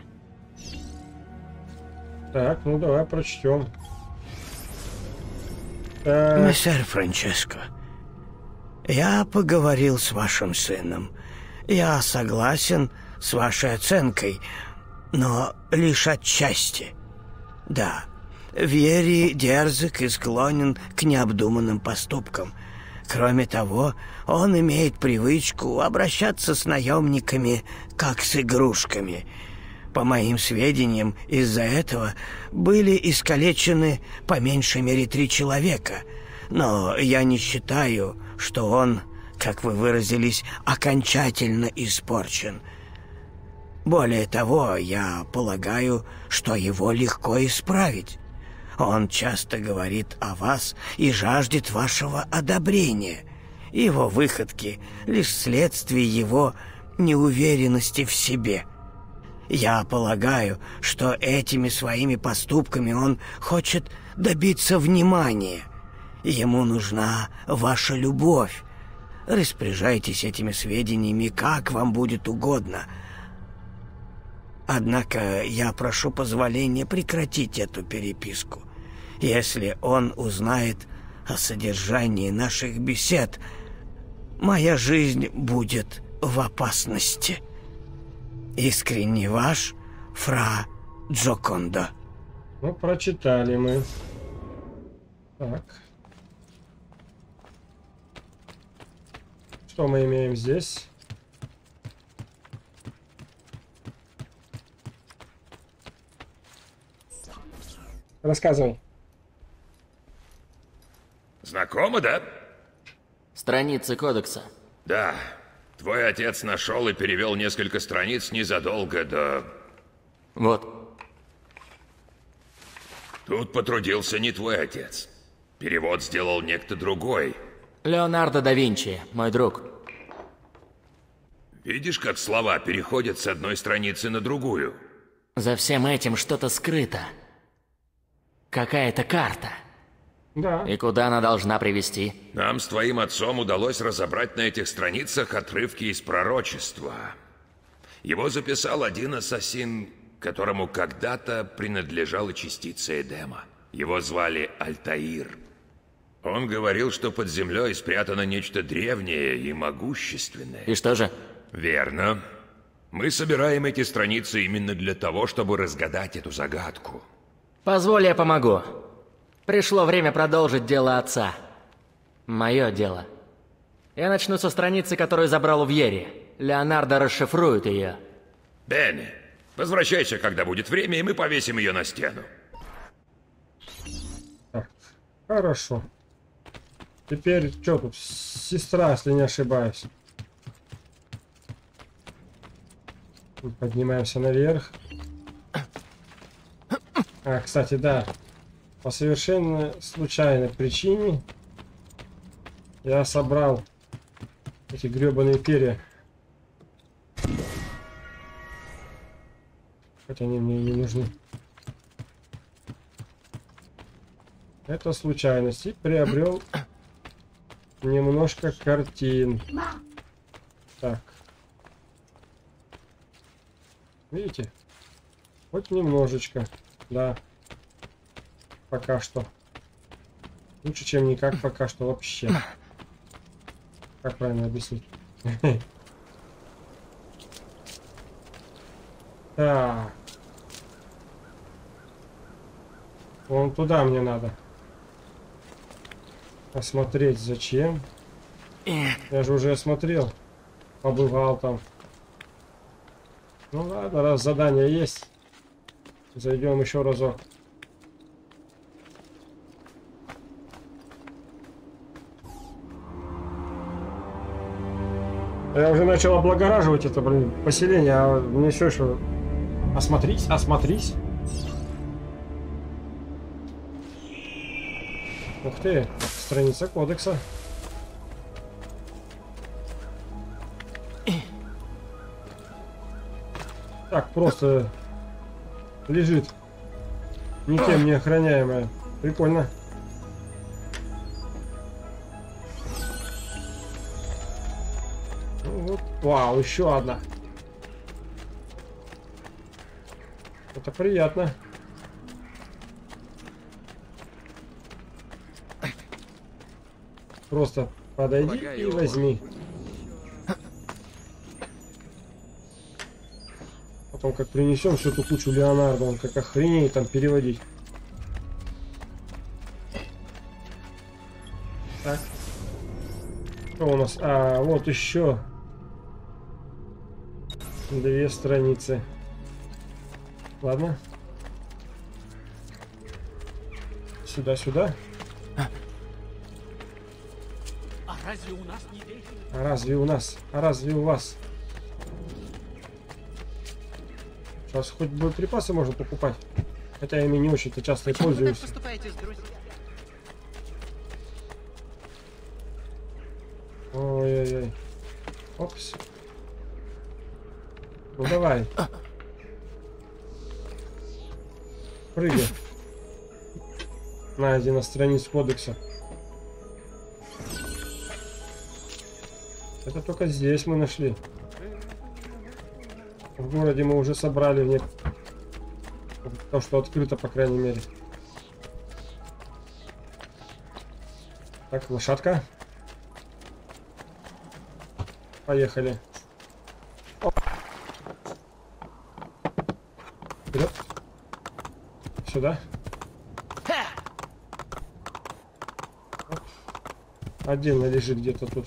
Так, ну давай прочтем. Мессер Франческо, я поговорил с вашим сыном. Я согласен с вашей оценкой, но лишь отчасти. Да, Вьери дерзок и склонен к необдуманным поступкам. Кроме того, он имеет привычку обращаться с наемниками, как с игрушками. По моим сведениям, из-за этого были искалечены по меньшей мере 3 человека. Но я не считаю, что он, как вы выразились, окончательно испорчен. Более того, я полагаю, что его легко исправить. Он часто говорит о вас и жаждет вашего одобрения. Его выходки — лишь следствие его неуверенности в себе. Я полагаю, что этими своими поступками он хочет добиться внимания. Ему нужна ваша любовь. Распоряжайтесь этими сведениями, как вам будет угодно. Однако я прошу позволения прекратить эту переписку. Если он узнает о содержании наших бесед, моя жизнь будет в опасности. Искренне ваш, Фра Джокондо. Ну, прочитали мы. Так. Что мы имеем здесь? Рассказывай. Знакомо, да? Страницы кодекса. Да. Твой отец нашел и перевел несколько страниц незадолго до... Вот. Тут потрудился не твой отец. Перевод сделал некто другой. Леонардо да Винчи, мой друг. Видишь, как слова переходят с одной страницы на другую? За всем этим что-то скрыто. Какая-то карта. Да. И куда она должна привести? Нам с твоим отцом удалось разобрать на этих страницах отрывки из пророчества. Его записал один ассасин которому когда-то принадлежала частица Эдема. Его звали Альтаир. Он говорил, что под землей спрятано нечто древнее и могущественное. И что же? Верно. Мы собираем эти страницы именно для того, чтобы разгадать эту загадку. Позволь, я помогу. Пришло время продолжить дело отца. Мое дело. Я начну со страницы, которую забрал у Вьери. Леонардо расшифрует ее. Бенни, возвращайся, когда будет время, и мы повесим ее на стену. Так, хорошо. Теперь, что тут? Сестра, если не ошибаюсь. Поднимаемся наверх. А, кстати, да. По совершенно случайной причине я собрал эти гребаные перья. Хотя они мне не нужны. Это случайность. И приобрел немножко картин. Так. Видите? Хоть немножечко. Да. Пока что. Лучше, чем никак, пока что вообще. Как правильно объяснить? Так. Вон туда мне надо. Осмотреть зачем? Я же уже осмотрел. Побывал там. Ну ладно, раз задание есть. Зайдем еще разок. Я уже начал облагораживать это, блин, поселение, а мне все еще... Осмотрись, осмотрись. Ух ты, страница кодекса. Так, просто лежит. Никем не охраняемая. Прикольно. Ну, вот. Вау, еще одна. Это приятно. Просто подойди и возьми. Потом как принесем всю эту кучу Леонардо, он как охренеет там переводить. Так. Что у нас? А, вот еще 2 страницы. Ладно. Сюда, сюда. А разве у нас не действует? А разве у нас? А разве у вас? Сейчас хоть боеприпасы можно покупать. Хотя ими не очень-то часто и пользуюсь. Ой-ой-ой. Опс. Ну давай. Прыгай. На, иди на страницу кодекса. Это только здесь мы нашли. В городе мы уже собрали в то, что открыто, по крайней мере. Так, лошадка. Поехали. Оп. Вперед. Сюда. Оп. Отдельно лежит где-то тут.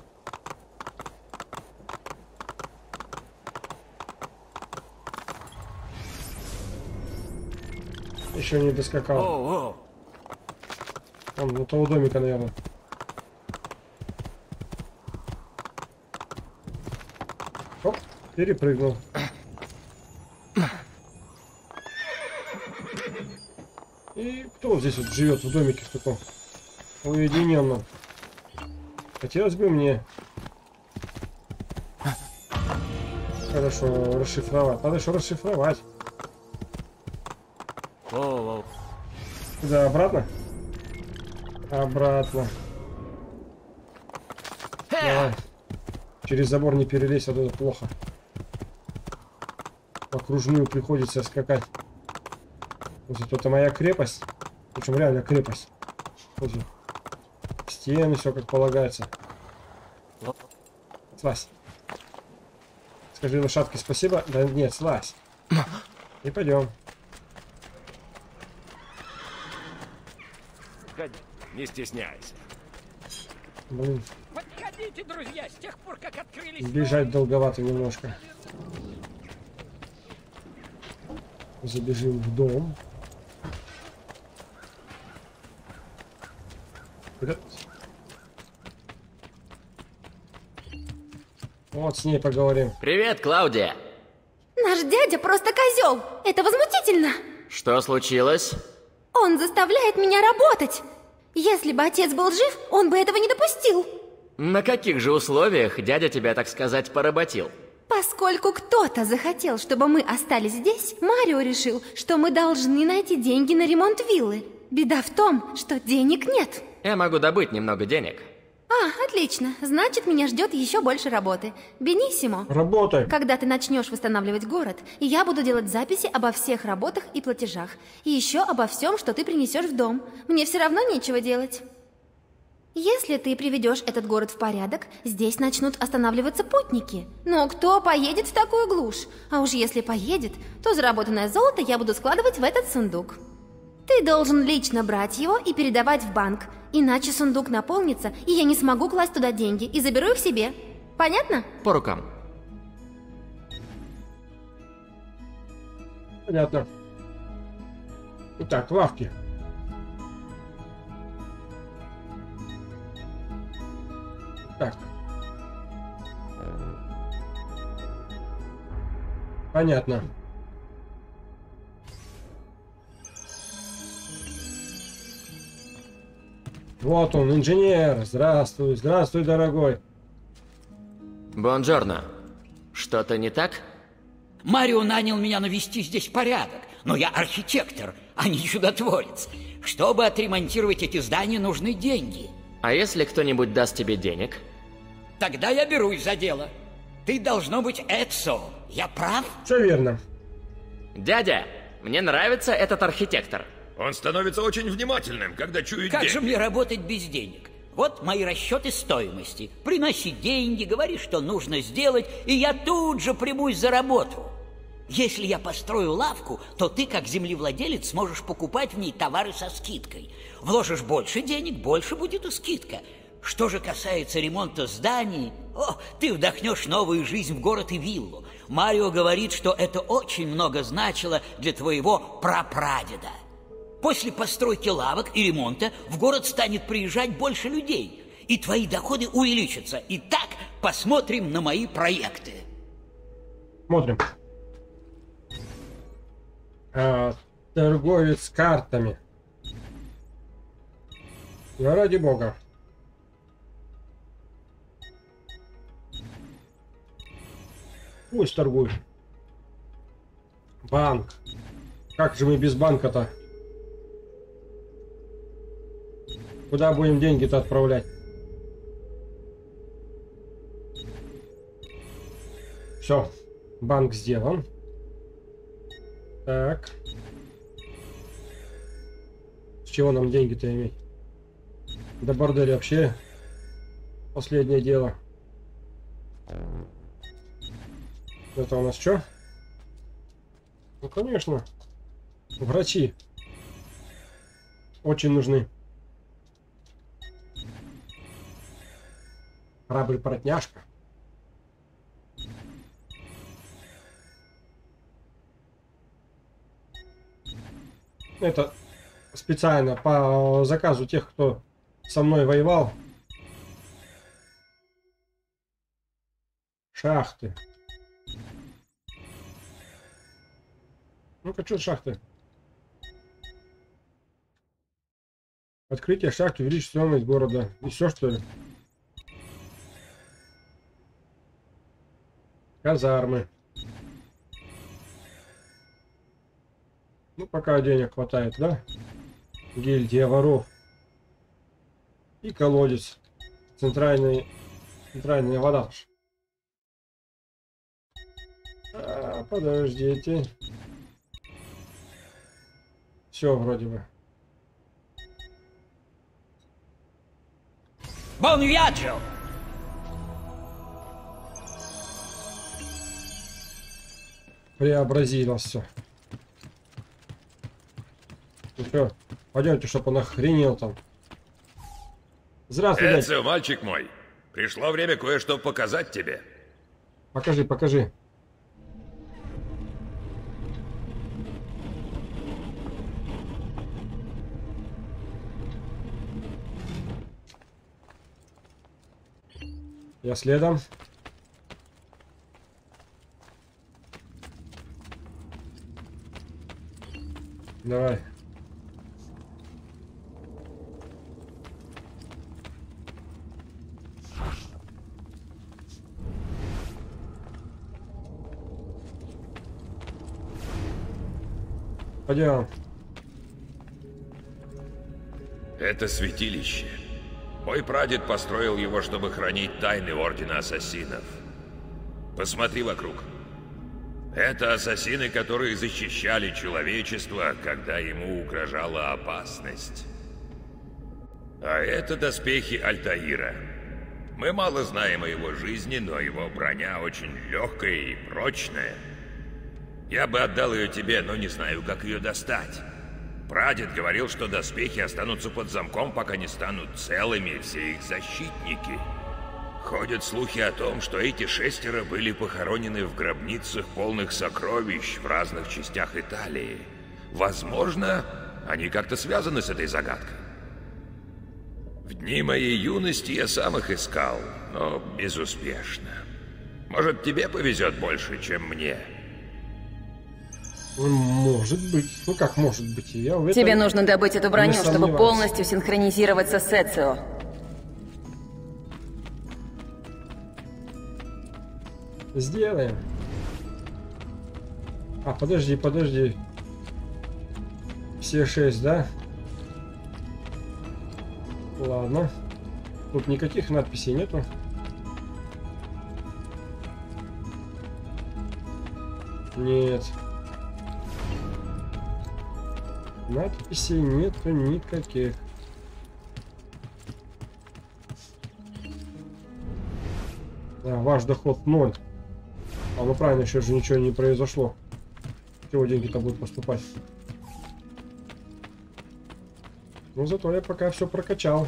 Еще не доскакал. Он у того домика, наверное. Оп, перепрыгнул. И кто здесь вот живет в домике в таком уединенном? Хотелось бы мне. Хорошо, расшифровать. Надо еще расшифровать. Куда, обратно? Обратно. Давай. Через забор не перелезь, а то плохо. Вот окружную приходится скакать. Вот это моя крепость. Причем реально крепость. Вот стены, все как полагается. Слазь. Скажи лошадке спасибо. Да нет, слазь. И пойдем. Не стесняйся. Блин. Подходите, друзья, с тех пор, как открылись... Бежать долговато немножко. Забежим в дом. Вперед. Вот с ней поговорим. Привет, Клаудия. Наш дядя просто козел. Это возмутительно. Что случилось? Он заставляет меня работать. Если бы отец был жив, он бы этого не допустил. На каких же условиях дядя тебя, так сказать, поработил? Поскольку кто-то захотел, чтобы мы остались здесь, Марио решил, что мы должны найти деньги на ремонт виллы. Беда в том, что денег нет. Я могу добыть немного денег. Отлично. Значит, меня ждет еще больше работы. Бениссимо. Работай. Когда ты начнешь восстанавливать город, я буду делать записи обо всех работах и платежах. И еще обо всем, что ты принесешь в дом. Мне все равно нечего делать. Если ты приведешь этот город в порядок, здесь начнут останавливаться путники. Но кто поедет в такую глушь? А уж если поедет, то заработанное золото я буду складывать в этот сундук. Ты должен лично брать его и передавать в банк. Иначе сундук наполнится, и я не смогу класть туда деньги, и заберу их себе. Понятно? По рукам. Понятно. Итак, лавки. Так. Понятно. Вот он, инженер. Здравствуй, здравствуй, дорогой. Бонджорно. Что-то не так? Марио нанял меня навести здесь порядок, но я архитектор, а не чудотворец. Чтобы отремонтировать эти здания, нужны деньги. А если кто-нибудь даст тебе денег? Тогда я берусь за дело. Ты должно быть Эцо. Я прав? Все верно. Дядя, мне нравится этот архитектор. Он становится очень внимательным, когда чует Как деньги. же мне работать без денег? Вот мои расчеты стоимости. Приноси деньги, говори, что нужно сделать, и я тут же примусь за работу. Если я построю лавку, то ты, как землевладелец, сможешь покупать в ней товары со скидкой. Вложишь больше денег, больше будет и скидка. Что же касается ремонта зданий, ты вдохнешь новую жизнь в город и виллу. Марио говорит, что это очень много значило для твоего прапрадеда. После постройки лавок и ремонта в город станет приезжать больше людей, и твои доходы увеличатся. Итак, посмотрим на мои проекты. Смотрим. Торговец картами. Ну, ради бога. Пусть торгует. Банк. Как же мы без банка-то? Куда будем деньги-то отправлять? Все, банк сделан. Так. С чего нам деньги-то иметь? До борделя вообще последнее дело. Это у нас что? Ну, конечно. Врачи. Очень нужны. Корабль-протняжка. Это специально по заказу тех, кто со мной воевал. Шахты. Ну-ка, что шахты? Открытие шахт увеличит стоимость города. И все, что ли? Казармы. Ну, пока денег хватает, да? Гильдия воров. И колодец. Центральная вода. А, подождите. Все вроде бы. Бон виаджо! Преобразилось все. Ну что, пойдемте, чтобы он охренел там. Здравствуй, дядь. Эцио, мальчик мой. Пришло время кое-что показать тебе. Покажи, покажи. Я следом. Давай. Пойдем. Это святилище. Мой прадед построил его, чтобы хранить тайны Ордена Ассасинов. Посмотри вокруг. Это ассасины, которые защищали человечество, когда ему угрожала опасность. А это доспехи Альтаира. Мы мало знаем о его жизни, но его броня очень легкая и прочная. Я бы отдал ее тебе, но не знаю, как ее достать. Прадед говорил, что доспехи останутся под замком, пока не станут целыми все их защитники. Ходят слухи о том, что эти 6 были похоронены в гробницах, полных сокровищ в разных частях Италии. Возможно, они как-то связаны с этой загадкой. В дни моей юности я сам их искал, но безуспешно. Может, тебе повезет больше, чем мне? Может быть. Ну как может быть? Я в этом Тебе нужно добыть эту броню, не чтобы сомневаюсь. полностью синхронизироваться с Эцио. Сделаем. А, подожди, подожди. Все 6, да? Ладно. Тут никаких надписей нету. Нет. Надписей нету никаких. Да, ваш доход 0. А ну правильно, еще же ничего не произошло. Чего деньги-то будут поступать? Ну зато я пока все прокачал.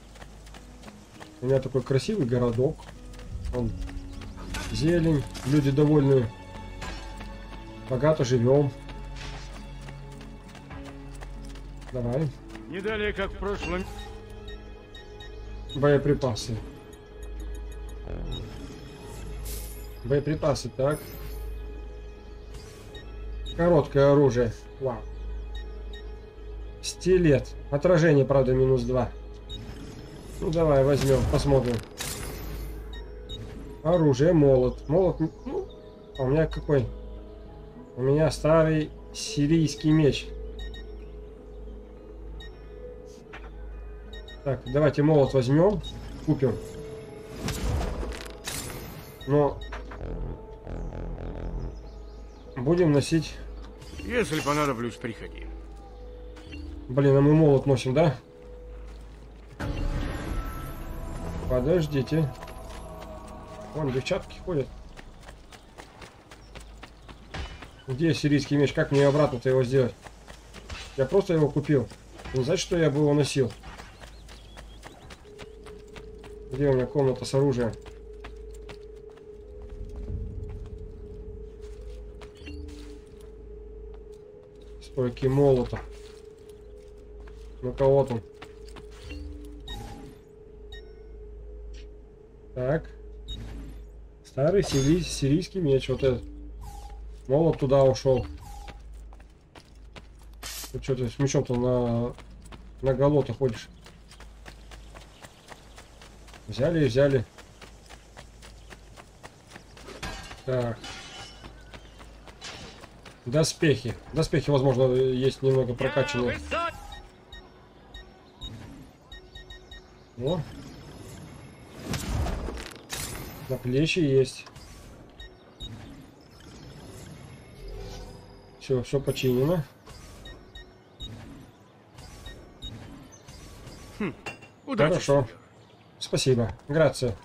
У меня такой красивый городок. Он зелень, люди довольны. Богато живем. Давай. Не далее, как в прошлом. Боеприпасы. Боеприпасы, так. Короткое оружие. Вау. Стилет. Отражение, правда, -2. Ну, давай возьмем, посмотрим. Оружие, молот. Молот, ну, а у меня какой? У меня старый сирийский меч. Так, давайте молот возьмем, купим. Но будем носить. Если понадоблюсь, приходи. Блин, а мы молот носим, да? Подождите. Вон девчатки ходят. Где сирийский меч? Как мне обратно-то его сделать? Я просто его купил. Не значит, что я бы его носил. Где у меня комната с оружием? Стойки молота. Ну-ка, вот он. Так. Старый сирийский меч. Вот этот. Молот туда ушел. Ну что ты с мечом-то на голо-то ходишь? Взяли и взяли. Так. Доспехи. Доспехи, возможно, есть немного прокачанные. О. На плечи есть. все починено. Удачи. Хорошо. Спасибо. Грация.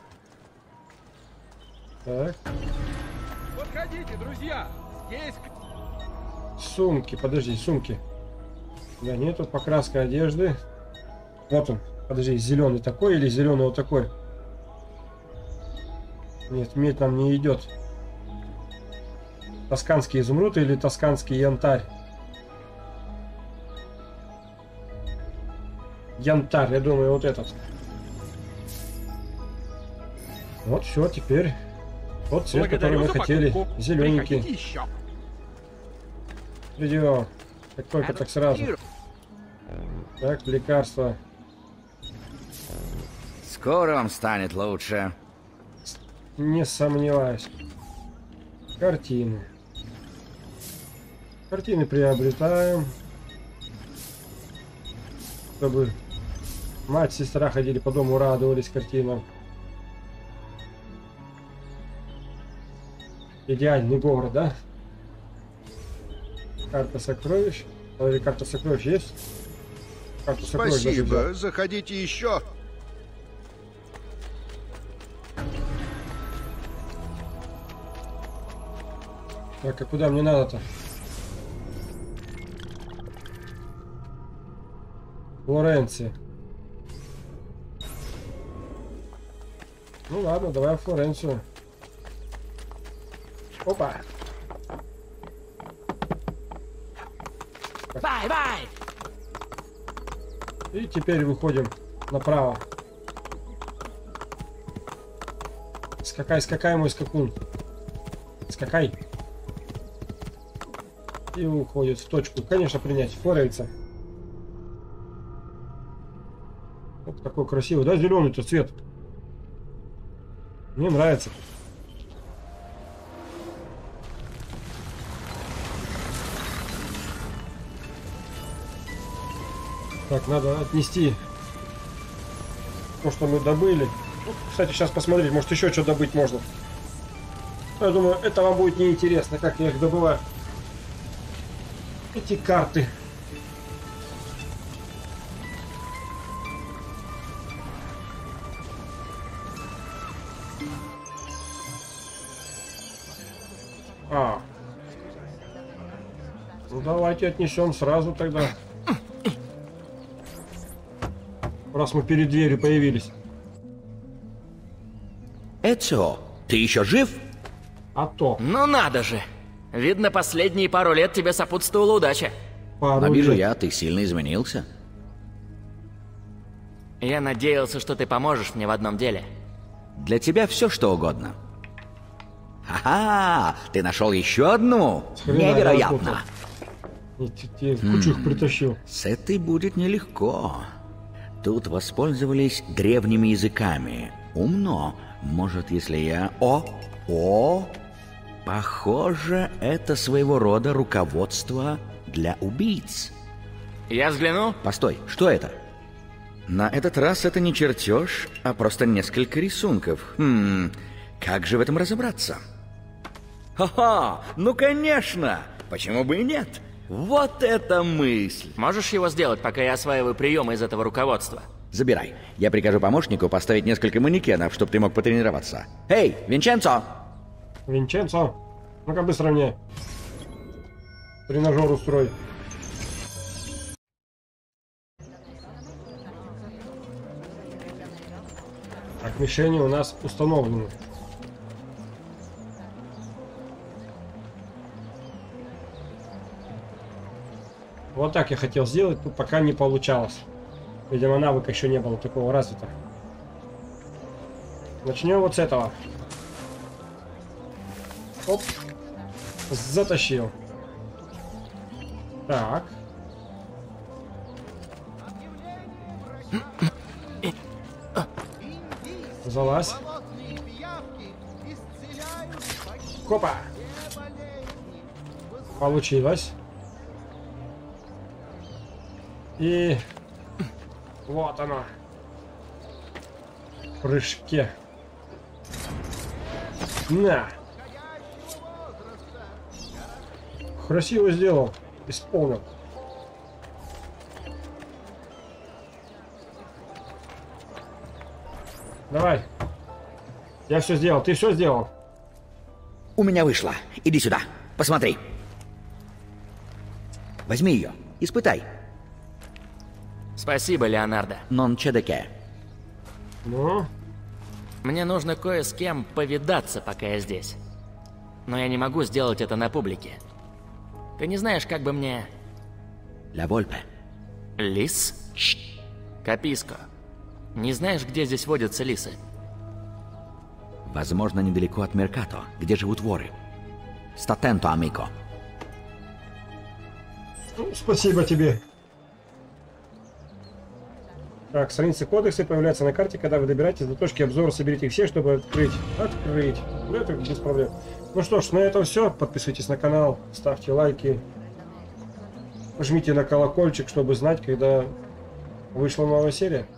Так. Подходите, друзья. Здесь... Сумки, подожди, сумки. Да, нету покраска одежды. Вот он. Подожди, зеленый такой или зеленый вот такой? Нет, медь нам не идет. Тосканский изумруд или тосканский янтарь? Янтарь, я думаю, вот этот. Вот все, теперь тот цвет, который мы хотели. Зелененький. Видео. Как только, так сразу. Так, лекарства. Скоро вам станет лучше. Не сомневаюсь. Картины. Картины приобретаем. Чтобы мать, сестра ходили по дому, радовались картинам. Идеальный город, да? Карта сокровищ. Или карта сокровищ есть? Карта сокровищ. Спасибо, заходите еще. Так, а куда мне надо-то? Флоренция. Ну ладно, давай в Флоренцию. Опа! Vai, vai! И теперь выходим направо. Скакай, скакай, мой скакун. Скакай. И уходит в точку. Конечно, принять. Флоренция. Вот такой красивый. Да, зеленый-то цвет. Мне нравится. Так, надо отнести то, что мы добыли. Ну, кстати, сейчас посмотреть, может еще что добыть можно. Я думаю, это вам будет неинтересно, как я их добываю. Эти карты. Ну давайте отнесем сразу тогда. Раз мы перед дверью появились. Эцио, ты еще жив? А то. Ну надо же. Видно, последние пару лет тебе сопутствовала удача. Но вижу я, ты сильно изменился. Я надеялся, что ты поможешь мне в одном деле. Для тебя все что угодно. Ага, ты нашел еще одну? Невероятно. Кучу их притащил. С этой будет нелегко. Тут воспользовались древними языками. Умно. Может, если я... Похоже, это своего рода руководство для убийц. Я взгляну? Постой, что это? На этот раз это не чертеж, а просто несколько рисунков. Как же в этом разобраться? Ха-ха, ну конечно! Почему бы и нет? Вот это мысль! Можешь его сделать, пока я осваиваю приемы из этого руководства? Забирай. Я прикажу помощнику поставить несколько манекенов, чтобы ты мог потренироваться. Эй, Винченцо! Винченцо, ну-ка быстро мне тренажер устрой. Так, мишени у нас установлены. Вот так я хотел сделать, но пока не получалось. Видимо, навыка еще не было такого развита. Начнем вот с этого. Оп. Затащил. Так. Залазь. Копа. Получилось. И вот оно. В прыжке. На. Красиво сделал. Исполнил. Давай. Я все сделал. Ты все сделал? У меня вышло. Иди сюда. Посмотри. Возьми ее. Испытай. Спасибо, Леонардо. Non c'è di che. Ну? Мне нужно кое с кем повидаться, пока я здесь. Но я не могу сделать это на публике. Ты не знаешь, как бы мне... La Volpe. Лис? Каписко. Не знаешь, где здесь водятся лисы? Возможно, недалеко от Меркато, где живут воры. Sta attento, amico. Спасибо тебе. Так, страницы кодекса появляются на карте, когда вы добираетесь до точки обзора, соберите их все, чтобы открыть. Открыть. Ну, это без проблем. Ну что ж, на этом все. Подписывайтесь на канал, ставьте лайки. Жмите на колокольчик, чтобы знать, когда вышла новая серия.